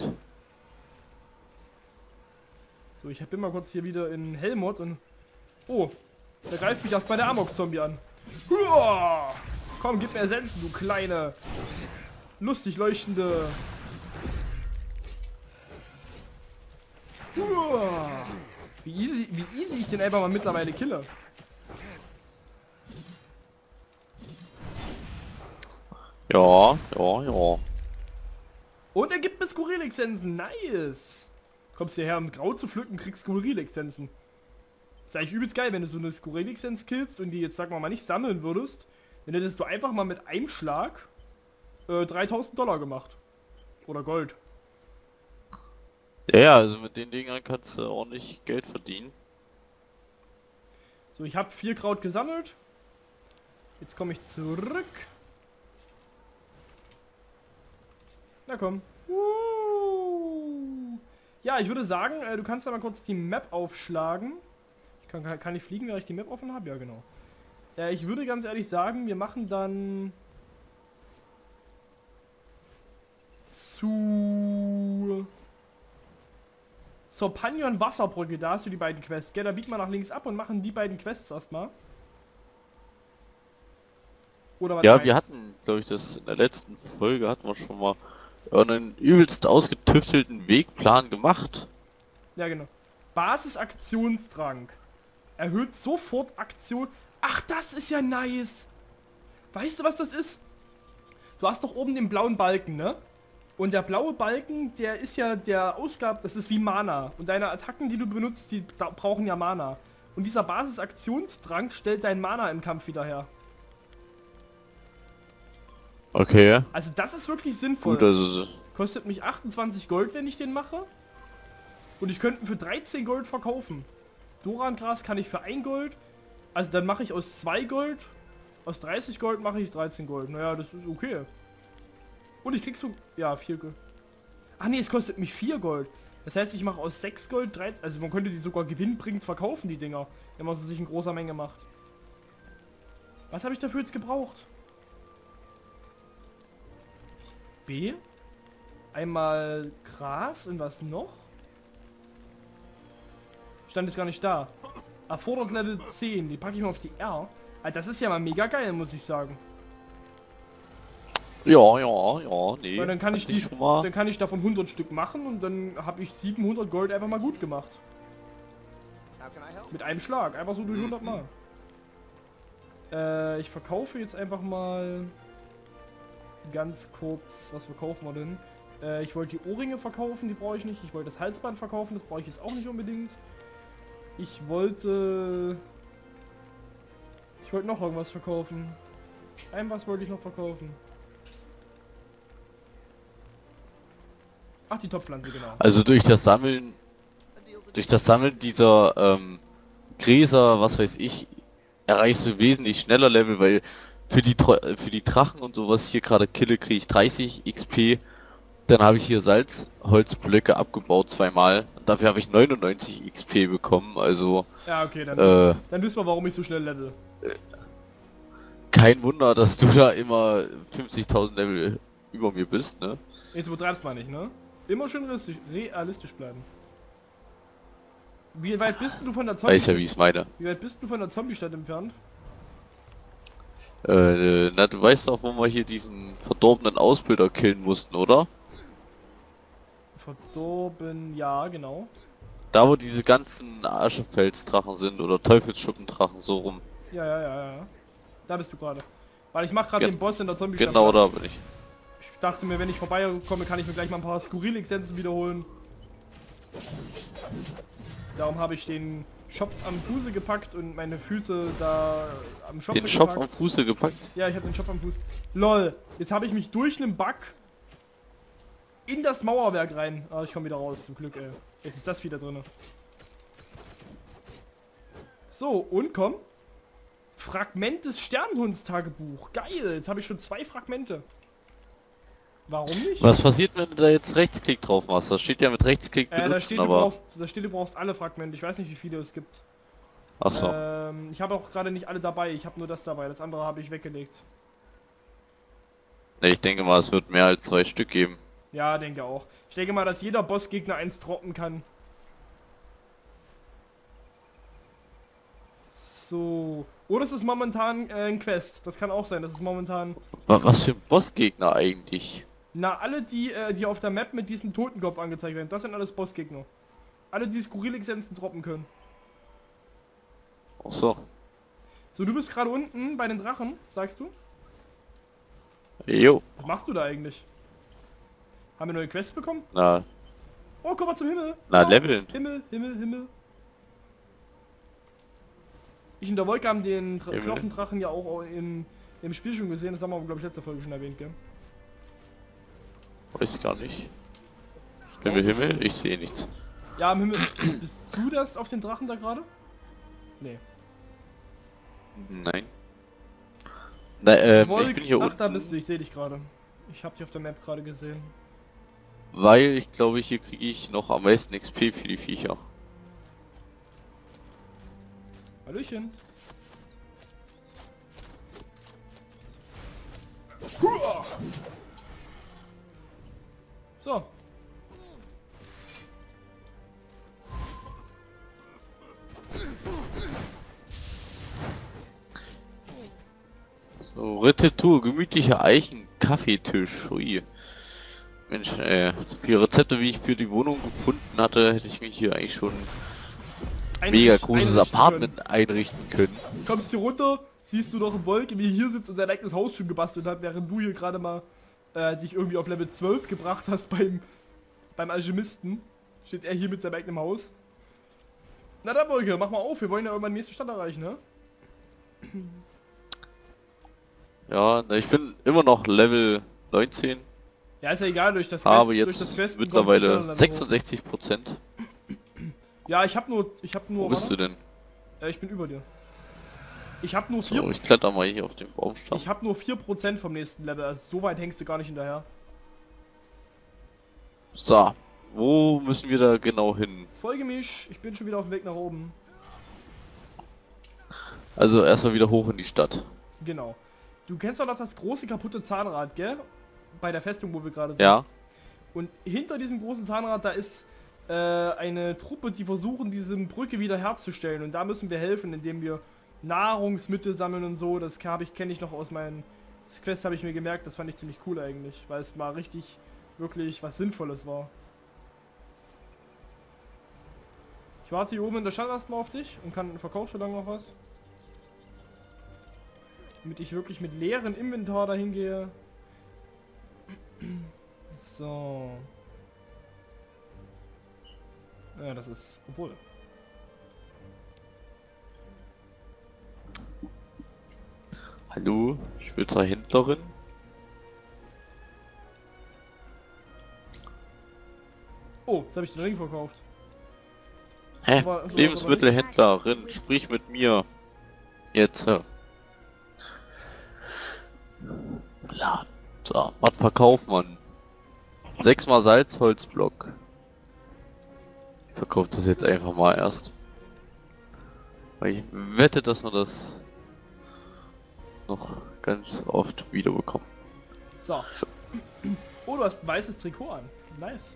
A: So, ich bin mal kurz hier wieder in Helmut und... Oh, der greift mich erst bei der Amok-Zombie an. Huah! Komm, gib mir Essenzen, du kleine, lustig leuchtende... Huah! Wie easy, wie easy ich den einfach mal mittlerweile kille.
C: Ja, ja, ja.
A: Und er gibt mir Skurrilexenzen. Nice. Kommst hierher, um Grau zu pflücken, kriegst Skurrilexenzen. Ist eigentlich übelst geil, wenn du so eine Skurrilexenz killst und die jetzt, sagen wir mal, nicht sammeln würdest. Dann hättest du einfach mal mit einem Schlag äh, dreitausend Dollar gemacht. Oder Gold.
C: Ja, ja, also mit den Dingern kannst du ordentlich Geld verdienen.
A: So, ich habe vier Kraut gesammelt. Jetzt komme ich zurück. Na komm. Uh. Ja, ich würde sagen, äh, du kannst ja mal kurz die Map aufschlagen. Ich kann, kann, kann ich fliegen, während ich die Map offen habe? Ja, genau. Äh, ich würde ganz ehrlich sagen, wir machen dann... Zu... Zur Panion Wasserbrücke, da hast du die beiden Quests. Gell, da biegen wir nach links ab und machen die beiden Quests erstmal. Oder was
C: Ja,
A: meinst?
C: wir hatten, glaube ich, das in der letzten Folge hatten wir schon mal einen übelst ausgetüftelten Wegplan gemacht.
A: Ja, genau. Basisaktionsdrang. Erhöht sofort Aktion. Ach, das ist ja nice. Weißt du, was das ist? Du hast doch oben den blauen Balken, ne? Und der blaue Balken, der ist ja der Ausgab, das ist wie Mana. Und deine Attacken, die du benutzt, die da brauchen ja Mana. Und dieser Basisaktionsdrang stellt dein Mana im Kampf wieder her.
C: Okay,
A: Also das ist wirklich sinnvoll.
C: gut, also
A: Kostet mich achtundzwanzig Gold, wenn ich den mache. Und ich könnte ihn für dreizehn Gold verkaufen. Dorangras kann ich für ein Gold. Also dann mache ich aus zwei Gold. Aus dreißig Gold mache ich dreizehn Gold. Naja, das ist okay. Und ich krieg so... Ja, vier Gold. Ach nee, es kostet mich vier Gold. Das heißt, ich mache aus sechs Gold drei... Also man könnte die sogar gewinnbringend verkaufen, die Dinger. Wenn man sie sich in großer Menge macht. Was habe ich dafür jetzt gebraucht? B. Einmal Gras und was noch? Stand jetzt gar nicht da. Erfordert Level zehn. Die packe ich mal auf die R. Alter, das ist ja mal mega geil, muss ich sagen.
C: Ja, ja, ja, nee.
A: Weil dann kann ich
C: hat
A: die,
C: sich schon mal...
A: dann kann ich davon hundert Stück machen und dann habe ich siebenhundert Gold einfach mal gut gemacht. Mit einem Schlag, einfach so durch hundert Mal. Äh, ich verkaufe jetzt einfach mal ganz kurz, was verkaufen wir denn? Äh, ich wollte die Ohrringe verkaufen, die brauche ich nicht. Ich wollte das Halsband verkaufen, das brauche ich jetzt auch nicht unbedingt. Ich wollte... Ich wollte noch irgendwas verkaufen. Ein was wollte ich noch verkaufen. Ach, die Topfpflanze, genau.
C: Also durch das Sammeln... Durch das Sammeln dieser ähm, Gräser, was weiß ich, erreichst du wesentlich schneller Level, weil für die Tro- für die Drachen und sowas hier gerade kille kriege ich dreißig X P. Dann habe ich hier Salzholzblöcke abgebaut zweimal. Dafür habe ich neunundneunzig X P bekommen, also...
A: Ja, okay, dann,
C: Äh,
A: wissen, dann wissen wir, warum ich so schnell level.
C: Kein Wunder, dass du da immer fünfzigtausend Level über mir bist, ne?
A: Jetzt übertreibst mal nicht, ne? Immer schön realistisch, realistisch bleiben. Wie weit bist du von der Zombie?
C: Weiß ja, wie ich es meine.
A: Wie weit bist du von der Zombie-Stadt entfernt?
C: Äh, na, du weißt doch, wo wir hier diesen verdorbenen Ausbilder killen mussten, oder?
A: Verdorben, ja, genau.
C: Da, wo diese ganzen Aschefelsdrachen sind, oder Teufelsschuppendrachen, so rum.
A: Ja, ja, ja, ja. Da bist du gerade. Weil ich mache gerade
C: Gen-
A: den Boss in der Zombie-Stadt.
C: Genau da bin ich.
A: Ich dachte mir, wenn ich vorbeikomme, kann ich mir gleich mal ein paar Skurril-Essenzen wiederholen. Darum habe ich den Shop am Fuße gepackt und meine Füße da am Shop
C: Den Shop am
A: gepackt.
C: Fuße gepackt?
A: Ja, ich habe den Shop am Fuß. Lol, jetzt habe ich mich durch einen Bug in das Mauerwerk rein. Ah, ich komme wieder raus, zum Glück, ey. Jetzt ist das wieder drin. So, und komm. Fragment des Sternhunds-Tagebuch. Geil, jetzt habe ich schon zwei Fragmente. Warum nicht?
C: Was passiert, wenn du da jetzt Rechtsklick drauf machst? Das steht ja mit Rechtsklick
A: Äh, da
C: benutzen,
A: steht, du
C: aber...
A: brauchst, da steht, du brauchst alle Fragmente. Ich weiß nicht, wie viele es gibt.
C: Achso.
A: Ähm, ich habe auch gerade nicht alle dabei. Ich habe nur das dabei. Das andere habe ich weggelegt.
C: Ne, ich denke mal, es wird mehr als zwei Stück geben.
A: Ja, denke auch. Ich denke mal, dass jeder Bossgegner eins droppen kann. So. Oder es ist momentan äh, ein Quest. Das kann auch sein. Das ist momentan...
C: Wa- Was für ein Bossgegner eigentlich?
A: Na, alle, die, äh, die auf der Map mit diesem Totenkopf angezeigt werden, das sind alles Bossgegner. Alle, die Skurril-Essenzen droppen können.
C: Achso.
A: So, du bist gerade unten bei den Drachen, sagst du?
C: Jo.
A: Was machst du da eigentlich? Haben wir neue Quests bekommen?
C: Na,
A: Oh, komm mal zum Himmel.
C: na
A: oh,
C: leveln.
A: Himmel, Himmel, Himmel. Ich und der Wolke haben den Dra
C: Himmel.
A: Knochendrachen ja auch im, im Spiel schon gesehen. Das haben wir, glaube ich, letzte Folge schon erwähnt, gell?
C: Weiß ich gar nicht. Himmel, Himmel, ich sehe nichts.
A: Ja, im Himmel. Bist du das auf den Drachen da gerade? Nee.
C: Nein. Na, ähm,
A: Wolke,
C: ich bin hier
A: ach,
C: unten,
A: da bist du. Ich sehe dich gerade. Ich habe dich auf der Map gerade gesehen.
C: weil ich glaube, hier kriege ich noch am meisten X P für die Viecher.
A: Hallöchen. Huah! So.
C: So, Rezeptur, gemütlicher Eichen, Kaffeetisch. Ui. Mensch, äh, so viele Rezepte, wie ich für die Wohnung gefunden hatte, hätte ich mich hier eigentlich schon ein mega
A: Einrichten-
C: großes
A: einrichten
C: Apartment
A: können.
C: einrichten können.
A: Kommst hier runter, siehst du noch einen Wolke, wie er hier sitzt und sein eigenes Haus schon gebastelt hat, während du hier gerade mal äh, dich irgendwie auf Level zwölf gebracht hast beim beim Alchemisten. Steht er hier mit seinem eigenen Haus. Na dann, Wolke, mach mal auf, wir wollen ja irgendwann die nächste Stadt erreichen, ne?
C: Ja, na, ich bin immer noch Level neunzehn,
A: Ja, ist ja egal, durch das
C: habe
A: durch
C: jetzt
A: das Questen kommst du schneller
C: mittlerweile
A: Level hoch.
C: sechsundsechzig Prozent.
A: Ja, ich habe nur, ich habe
C: Wo
A: nur,
C: bist du
A: warte.
C: denn?
A: Ja, ich bin über dir. Ich habe nur
C: So,
A: vier,
C: ich kletter mal hier auf den Baumstamm.
A: ich habe nur vier Prozent vom nächsten Level, also so weit hängst du gar nicht hinterher.
C: So, wo müssen wir da genau hin?
A: Folge mich, ich bin schon wieder auf dem Weg nach oben.
C: Also erstmal wieder hoch in die Stadt.
A: Genau. Du kennst doch noch das große kaputte Zahnrad, gell? Bei der Festung, wo wir gerade sind.
C: Ja?
A: Und hinter diesem großen Zahnrad, da ist äh, eine Truppe, die versuchen, diese Brücke wieder herzustellen. Und da müssen wir helfen, indem wir Nahrungsmittel sammeln und so. Das habe ich, kenne ich noch aus meinen... Das Quest habe ich mir gemerkt, das fand ich ziemlich cool eigentlich. Weil es mal richtig, wirklich was Sinnvolles war. Ich warte hier oben in der Stadt erstmal auf dich und kann verkaufst du dann noch was. Damit ich wirklich mit leerem Inventar dahin gehe. So. Ja, das ist... Obwohl.
C: Hallo, ich bin zur Händlerin.
A: Oh, jetzt habe ich den Ring verkauft.
C: Hä?
A: Aber- so-
C: Lebensmittelhändlerin, sprich mit mir. Jetzt. äh. Laden. So, was verkauft man? Sechsmal Salzholzblock. Ich verkaufe das jetzt einfach mal erst. Weil ich wette, dass man das noch ganz oft wiederbekommt.
A: So. Oh, du hast ein weißes Trikot an. Nice.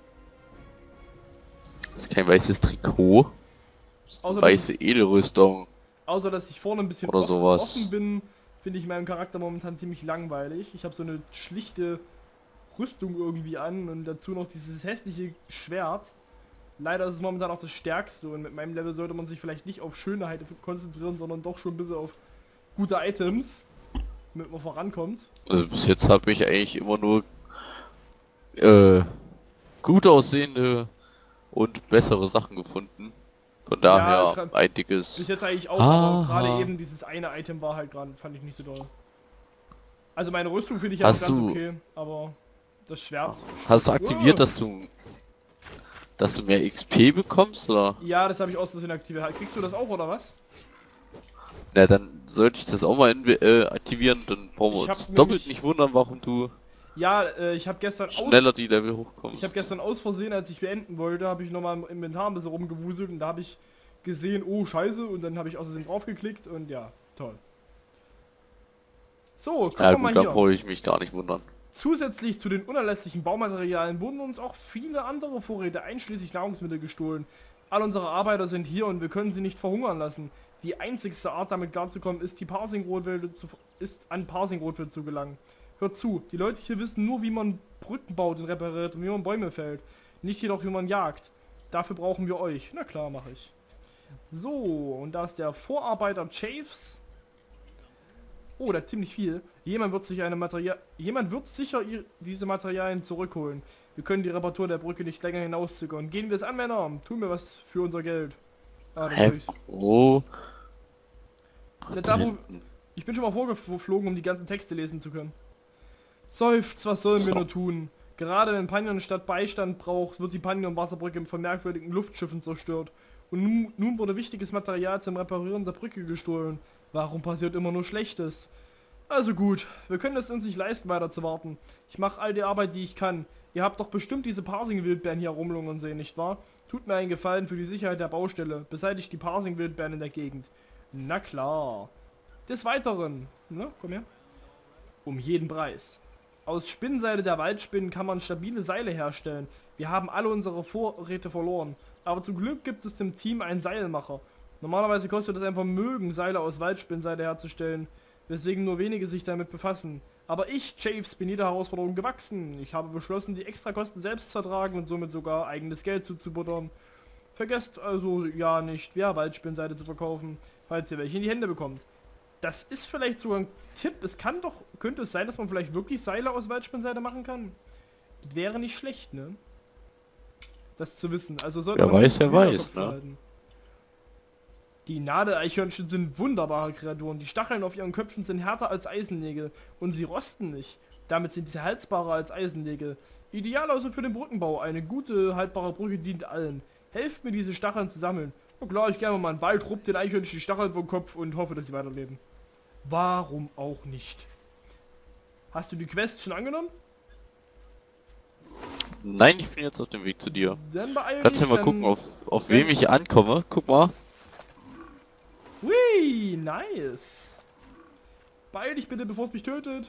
C: Das ist kein weißes Trikot. Das ist
A: Außer,
C: eine
A: dass
C: weiße Edelrüstung.
A: Außer, dass ich vorne ein bisschen
C: Oder
A: offen,
C: sowas.
A: offen bin, finde ich meinen Charakter momentan ziemlich langweilig. Ich habe so eine schlichte Rüstung irgendwie an und dazu noch dieses hässliche Schwert. Leider ist es momentan auch das stärkste und mit meinem Level sollte man sich vielleicht nicht auf Schönheit konzentrieren, sondern doch schon ein bisschen auf gute Items, damit man vorankommt.
C: Also bis jetzt habe ich eigentlich immer nur äh, gut aussehende und bessere Sachen gefunden. Von daher
A: grad-
C: einiges.
A: Bis jetzt eigentlich auch,
C: Ah.
A: aber gerade eben dieses eine Item war halt gerade, fand ich nicht so doll. Also meine Rüstung finde ich ja
C: Hast
A: ganz
C: du-
A: okay, aber das Schwert...
C: Hast du aktiviert,
A: Oh.
C: dass du dass du mehr X P bekommst, oder?
A: Ja, das habe ich aus Versehen aktiviert. Kriegst du das auch, oder was?
C: Na, dann sollte ich das auch mal in, äh, aktivieren, dann brauchen wir
A: Ich hab
C: uns
A: nämlich-
C: doppelt nicht wundern, warum du
A: Ja, äh, ich habe gestern aus...
C: schneller die Level hochkommst.
A: Ich habe gestern aus Versehen, als ich beenden wollte, habe ich nochmal im Inventar ein bisschen rumgewuselt und da habe ich gesehen, oh scheiße, und dann habe ich aus Versehen draufgeklickt und ja, toll. So, gucken
C: Ja
A: wir
C: gut,
A: mal
C: da
A: hier.
C: brauche ich mich gar nicht wundern.
A: Zusätzlich zu den unerlässlichen Baumaterialien wurden uns auch viele andere Vorräte, einschließlich Nahrungsmittel, gestohlen. All unsere Arbeiter sind hier und wir können sie nicht verhungern lassen. Die einzigste Art, damit klarzukommen, ist, die Parsing-Rotwälder zu, ist an Parsing-Rotwälder zu gelangen. Hört zu, die Leute hier wissen nur, wie man Brücken baut und repariert und wie man Bäume fällt. Nicht jedoch, wie man jagt. Dafür brauchen wir euch. Na klar, mache ich. So, und da ist der Vorarbeiter Chaves. Oh, da hat ziemlich viel. Jemand wird sich eine Material... Jemand wird sicher ihr diese Materialien zurückholen. Wir können die Reparatur der Brücke nicht länger hinauszögern. Gehen wir es an, Männer. Tun wir was für unser Geld. Ah, das
C: Hä?
A: hab ich.
C: Wo?
A: Ja, da, wo, ich bin schon mal vorgeflogen, um die ganzen Texte lesen zu können. Seufzt, was sollen wir
C: So.
A: nur tun? Gerade wenn Panion statt Beistand braucht, wird die Panion-Wasserbrücke von merkwürdigen Luftschiffen zerstört. Und nun, nun wurde wichtiges Material zum Reparieren der Brücke gestohlen. Warum passiert immer nur Schlechtes? Also gut, wir können es uns nicht leisten, weiter zu warten. Ich mache all die Arbeit, die ich kann. Ihr habt doch bestimmt diese Parsing-Wildbären hier rumlungern sehen, nicht wahr? Tut mir einen Gefallen für die Sicherheit der Baustelle. Beseitigt die Parsing-Wildbären in der Gegend. Na klar. Des Weiteren, ne, komm her. Um jeden Preis. Aus Spinnseile der Waldspinnen kann man stabile Seile herstellen. Wir haben alle unsere Vorräte verloren. Aber zum Glück gibt es im Team einen Seilmacher. Normalerweise kostet es ein Vermögen, Seile aus Waldspinnseile herzustellen, weswegen nur wenige sich damit befassen. Aber ich, Chaves, bin jeder Herausforderung gewachsen. Ich habe beschlossen, die Extrakosten selbst zu ertragen und somit sogar eigenes Geld zuzubuttern. Vergesst also ja nicht, wer Waldspinnseile zu verkaufen, falls ihr welche in die Hände bekommt. Das ist vielleicht sogar ein Tipp. Es kann doch, könnte es sein, dass man vielleicht wirklich Seile aus Waldspinnseile machen kann? Das wäre nicht schlecht, ne? Das zu wissen. Also sollte
C: Wer
A: man
C: weiß, wer
A: im Hinterkopf
C: weiß, ne?
A: behalten. Die Nadeleichhörnchen sind wunderbare Kreaturen. Die Stacheln auf ihren Köpfen sind härter als Eisennägel und sie rosten nicht. Damit sind sie haltbarer als Eisennägel. Ideal also für den Brückenbau. Eine gute, haltbare Brücke dient allen. Helft mir, diese Stacheln zu sammeln. Na klar, ich gehe mal in den Wald, rupp den Eichhörnchen die Stacheln vom Kopf und hoffe, dass sie weiterleben. Warum auch nicht? Hast du die Quest schon angenommen?
C: Nein, ich bin jetzt auf dem Weg zu dir.
A: Dann beeil
C: Kannst du
A: dich,
C: mal
A: dann-
C: gucken, auf, auf
A: dann-
C: wem ich ankomme? Guck mal.
A: Hui, nice. Beeil dich bitte, bevor es mich tötet.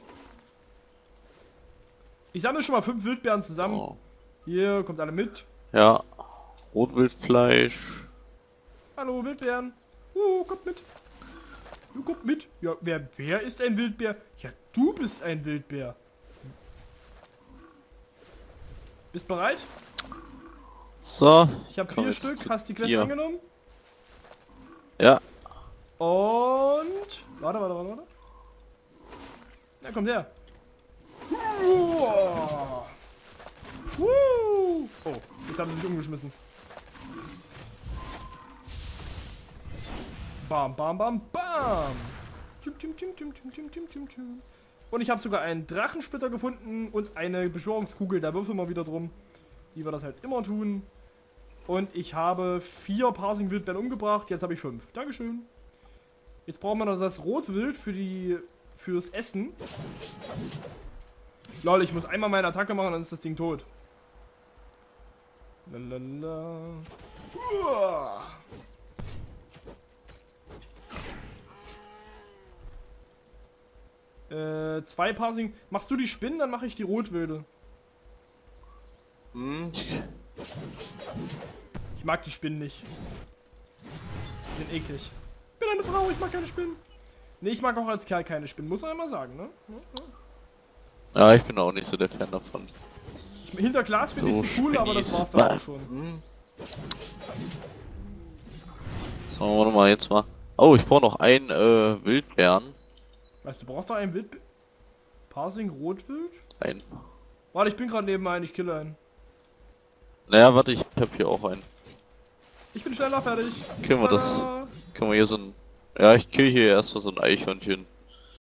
A: Ich sammle schon mal fünf Wildbeeren zusammen.
C: So.
A: Hier, kommt alle mit.
C: Ja. Rotwildfleisch.
A: Hallo, Wildbeeren. Uh, kommt mit. Du kommt mit. Ja, wer, wer ist ein Wildbär? Ja, du bist ein Wildbär. Bist bereit?
C: So.
A: Ich habe
C: komm
A: vier
C: jetzt
A: Stück.
C: zu
A: Hast die Quest
C: dir.
A: angenommen?
C: Ja.
A: Und... Warte, warte, warte, warte. Na, kommt her. Uah. Uh. Oh, jetzt haben sie sich umgeschmissen. Bam, bam, bam, bam. Tschum, tschum, tschum, tschum, tschum, tschum, tschum, tschum, tschum. Und ich habe sogar einen Drachensplitter gefunden und eine Beschwörungskugel. Da würfeln wir wieder drum. Wie wir das halt immer tun. Und ich habe vier Parsing Wildbeeren umgebracht. Jetzt habe ich fünf. Dankeschön. Jetzt brauchen wir noch das Rotwild für die fürs Essen. Lol, ich muss einmal meine Attacke machen, dann ist das Ding tot. Lalala. Uah. Äh, zwei Parsing. Machst du die Spinnen, dann mache ich die Rotwilde.
C: Hm.
A: Ich mag die Spinnen nicht. Die sind eklig. Ich bin eine Frau, ich mag keine Spinnen. Ne, ich mag auch als Kerl keine Spinnen, muss man immer sagen, ne?
C: Ja, ich bin auch nicht so der Fan davon.
A: Ich, hinter Glas finde
C: So,
A: ich sie cool, aber das
C: Spinnis.
A: war's dann auch schon.
C: Hm. So, warte mal, jetzt mal. Oh, ich brauche noch einen äh, Wildbeeren.
A: Weißt du, brauchst du einen Wild... Parsing Rotwild?
C: Ein.
A: Warte, ich bin gerade neben einen, ich kille einen.
C: Naja, warte, ich hab hier auch einen.
A: Ich bin schneller fertig.
C: Können wir das...
A: Tada!
C: Können wir hier so ein... Ja, ich kill hier erstmal so ein Eichhörnchen.